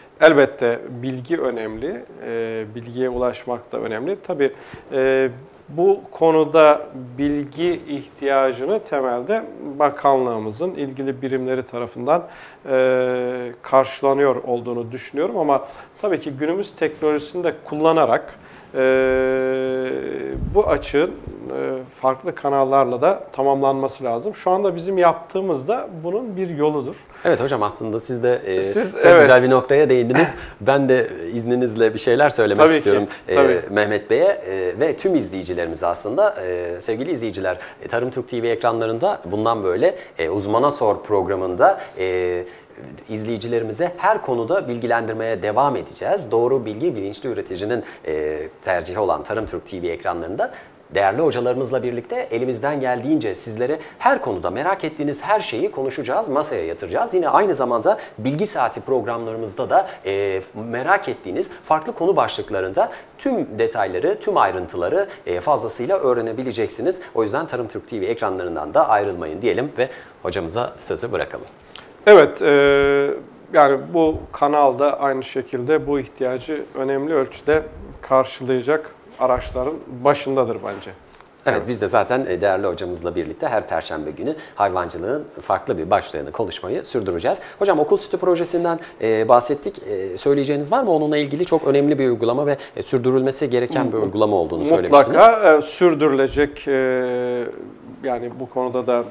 elbette bilgi önemli, e, bilgiye ulaşmak da önemli. Tabii e, bu konuda bilgi ihtiyacını temelde bakanlığımızın ilgili birimleri tarafından e, karşılanıyor olduğunu düşünüyorum. Ama tabii ki günümüz teknolojisini de kullanarak e, bu açığın e, farklı kanallarla da tamamlanması lazım. Şu anda bizim yaptığımız da bunun bir yoludur. Evet hocam, aslında siz de e, Siz, çok evet. güzel bir noktaya değindiniz. Ben de izninizle bir şeyler söylemek Tabii ki, istiyorum e, tabii. Mehmet Bey'e e, ve tüm izleyicilerimize aslında. E, sevgili izleyiciler, e, Tarım Türk T V ekranlarında bundan böyle e, Uzmana Sor programında e, izleyicilerimize her konuda bilgilendirmeye devam edeceğiz. Doğru bilgi bilinçli üreticinin e, tercihi olan Tarım Türk T V ekranlarında değerli hocalarımızla birlikte elimizden geldiğince sizlere her konuda merak ettiğiniz her şeyi konuşacağız, masaya yatıracağız. Yine aynı zamanda Bilgi Saati programlarımızda da e, merak ettiğiniz farklı konu başlıklarında tüm detayları, tüm ayrıntıları e, fazlasıyla öğrenebileceksiniz. O yüzden Tarım Türk T V ekranlarından da ayrılmayın diyelim ve hocamıza sözü bırakalım. Evet, e, yani bu kanalda aynı şekilde bu ihtiyacı önemli ölçüde karşılayacak araçların başındadır bence. Evet, biz de zaten değerli hocamızla birlikte her perşembe günü hayvancılığın farklı bir başlığını konuşmayı sürdüreceğiz. Hocam, okul sütü projesinden e, bahsettik. E, söyleyeceğiniz var mı? Onunla ilgili çok önemli bir uygulama ve e, sürdürülmesi gereken bir uygulama olduğunu söylemiştiniz. Mutlaka e, sürdürülecek. E, yani bu konuda da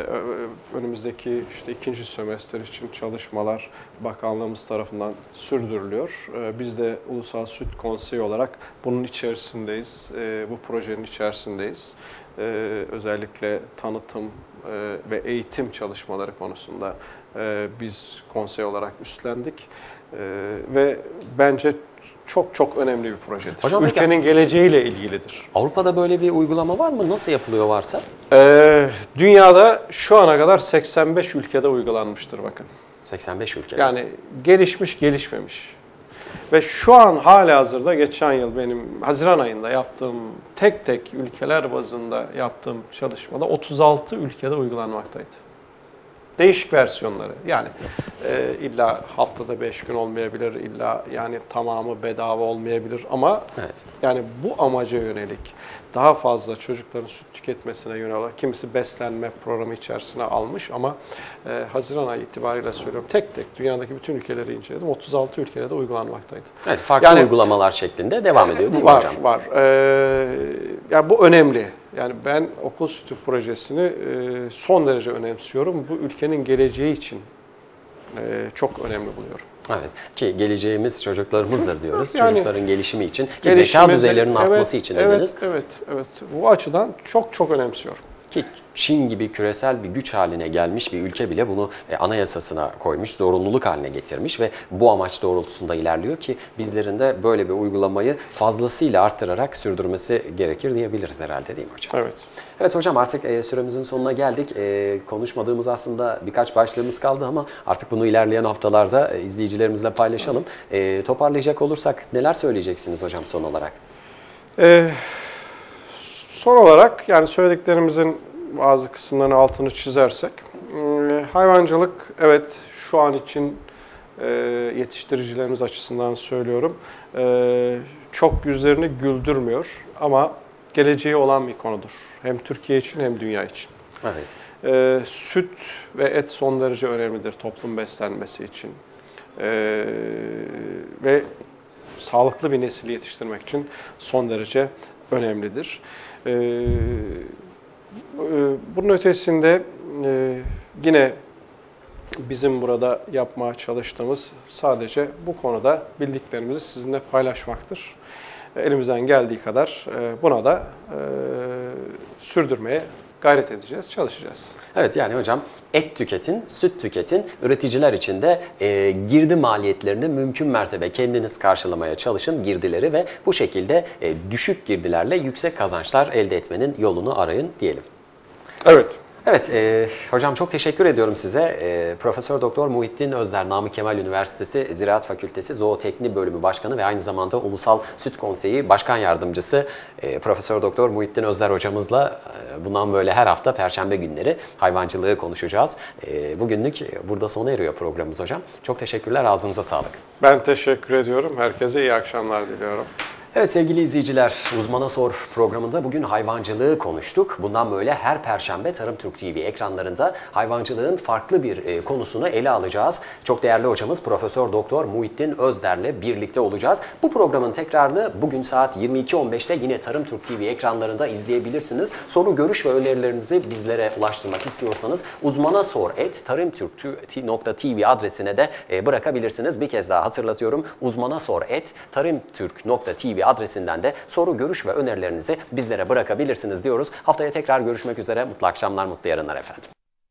e, önümüzdeki işte ikinci sömestr için çalışmalar bakanlığımız tarafından sürdürülüyor. E, biz de Ulusal Süt Konseyi olarak bunun içerisindeyiz. E, bu projenin içerisindeyiz. E, özellikle tanıtım e, ve eğitim çalışmaları konusunda e, biz konsey olarak üstlendik. E, ve bence çok çok önemli bir projedir. Hocam, ülkenin peki, geleceğiyle ilgilidir. Avrupa'da böyle bir uygulama var mı? Nasıl yapılıyor varsa? Ee, dünyada şu ana kadar seksen beş ülkede uygulanmıştır bakın. seksen beş ülkede. Yani gelişmiş, gelişmemiş. Ve şu an halihazırda geçen yıl benim Haziran ayında yaptığım tek tek ülkeler bazında yaptığım çalışmada otuz altı ülkede uygulanmaktaydı. Değişik versiyonları. Yani e, illa haftada beş gün olmayabilir, illa yani tamamı bedava olmayabilir ama Evet. yani bu amaca yönelik daha fazla çocukların süt tüketmesine yönelik kimisi beslenme programı içerisine almış ama e, Haziran ayı itibariyle söylüyorum tek tek dünyadaki bütün ülkeleri inceledim. otuz altı ülkede de uygulanmaktaydı. Evet, farklı Yani, uygulamalar şeklinde devam ediyor değil mi var, hocam? Var, var. Ee, yani bu önemli. Yani ben okul sütü projesini e, son derece önemsiyorum. Bu ülkenin geleceği için e, çok önemli buluyorum. Evet, ki geleceğimiz çocuklarımızdır diyoruz. Yani, Çocukların gelişimi için, ki zeka Gelişmesi- düzeylerinin evet, artması için evet, dediniz. Evet, evet. Bu açıdan çok çok önemsiyorum. Ki Çin gibi küresel bir güç haline gelmiş bir ülke bile bunu e, anayasasına koymuş, zorunluluk haline getirmiş ve bu amaç doğrultusunda ilerliyor ki bizlerin de böyle bir uygulamayı fazlasıyla arttırarak sürdürmesi gerekir diyebiliriz herhalde, değil mi hocam? Evet. Evet hocam, artık e, süremizin sonuna geldik. E, konuşmadığımız aslında birkaç başlığımız kaldı ama artık bunu ilerleyen haftalarda e, izleyicilerimizle paylaşalım. E, toparlayacak olursak neler söyleyeceksiniz hocam son olarak? Ee, son olarak yani söylediklerimizin bazı kısımlarının altını çizersek, e, hayvancılık evet şu an için e, yetiştiricilerimiz açısından söylüyorum e, çok yüzlerini güldürmüyor ama geleceği olan bir konudur. Hem Türkiye için hem dünya için. Evet. E, süt ve et son derece önemlidir toplum beslenmesi için. E, ve sağlıklı bir nesil yetiştirmek için son derece önemlidir. E, bunun ötesinde e, yine bizim burada yapmaya çalıştığımız sadece bu konuda bildiklerimizi sizinle paylaşmaktır. Elimizden geldiği kadar buna da sürdürmeye gayret edeceğiz, çalışacağız. Evet, yani hocam et tüketin, süt tüketin, üreticiler için de e, girdi maliyetlerini mümkün mertebe kendiniz karşılamaya çalışın girdileri ve bu şekilde e, düşük girdilerle yüksek kazançlar elde etmenin yolunu arayın diyelim. Evet. Evet, e, hocam çok teşekkür ediyorum size. E, Profesör Doktor Muhittin Özder, Namık Kemal Üniversitesi Ziraat Fakültesi Zootekni Bölümü Başkanı ve aynı zamanda Ulusal Süt Konseyi Başkan Yardımcısı e, Profesör Doktor Muhittin Özder hocamızla e, bundan böyle her hafta Perşembe günleri hayvancılığı konuşacağız. E, bugünlük burada sona eriyor programımız hocam. Çok teşekkürler, ağzınıza sağlık. Ben teşekkür ediyorum. Herkese iyi akşamlar diliyorum. Evet sevgili izleyiciler, Uzmana Sor programında bugün hayvancılığı konuştuk. Bundan böyle her Perşembe Tarım Türk T V ekranlarında hayvancılığın farklı bir konusunu ele alacağız. Çok değerli hocamız Profesör Doktor Muhittin Özder'le birlikte olacağız. Bu programın tekrarını bugün saat yirmi iki on beşte yine Tarım Türk T V ekranlarında izleyebilirsiniz. Soru, görüş ve önerilerinizi bizlere ulaştırmak istiyorsanız uzmanasor et tarimtürk nokta tv adresine de bırakabilirsiniz. Bir kez daha hatırlatıyorum. uzmanasor et tarimtürk nokta tv adresinden de soru, görüş ve önerilerinizi bizlere bırakabilirsiniz diyoruz. Haftaya tekrar görüşmek üzere. Mutlu akşamlar, mutlu yarınlar efendim.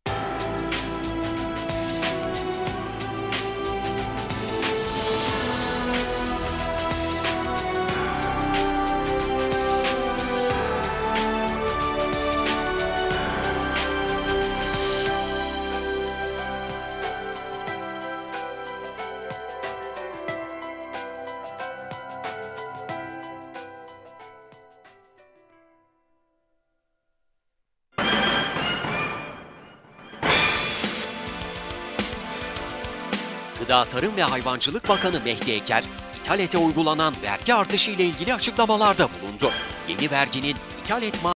Gıda, Tarım ve Hayvancılık Bakanı Mehdi Eker, ithal ete uygulanan vergi artışı ile ilgili açıklamalarda bulundu. Yeni verginin ithal et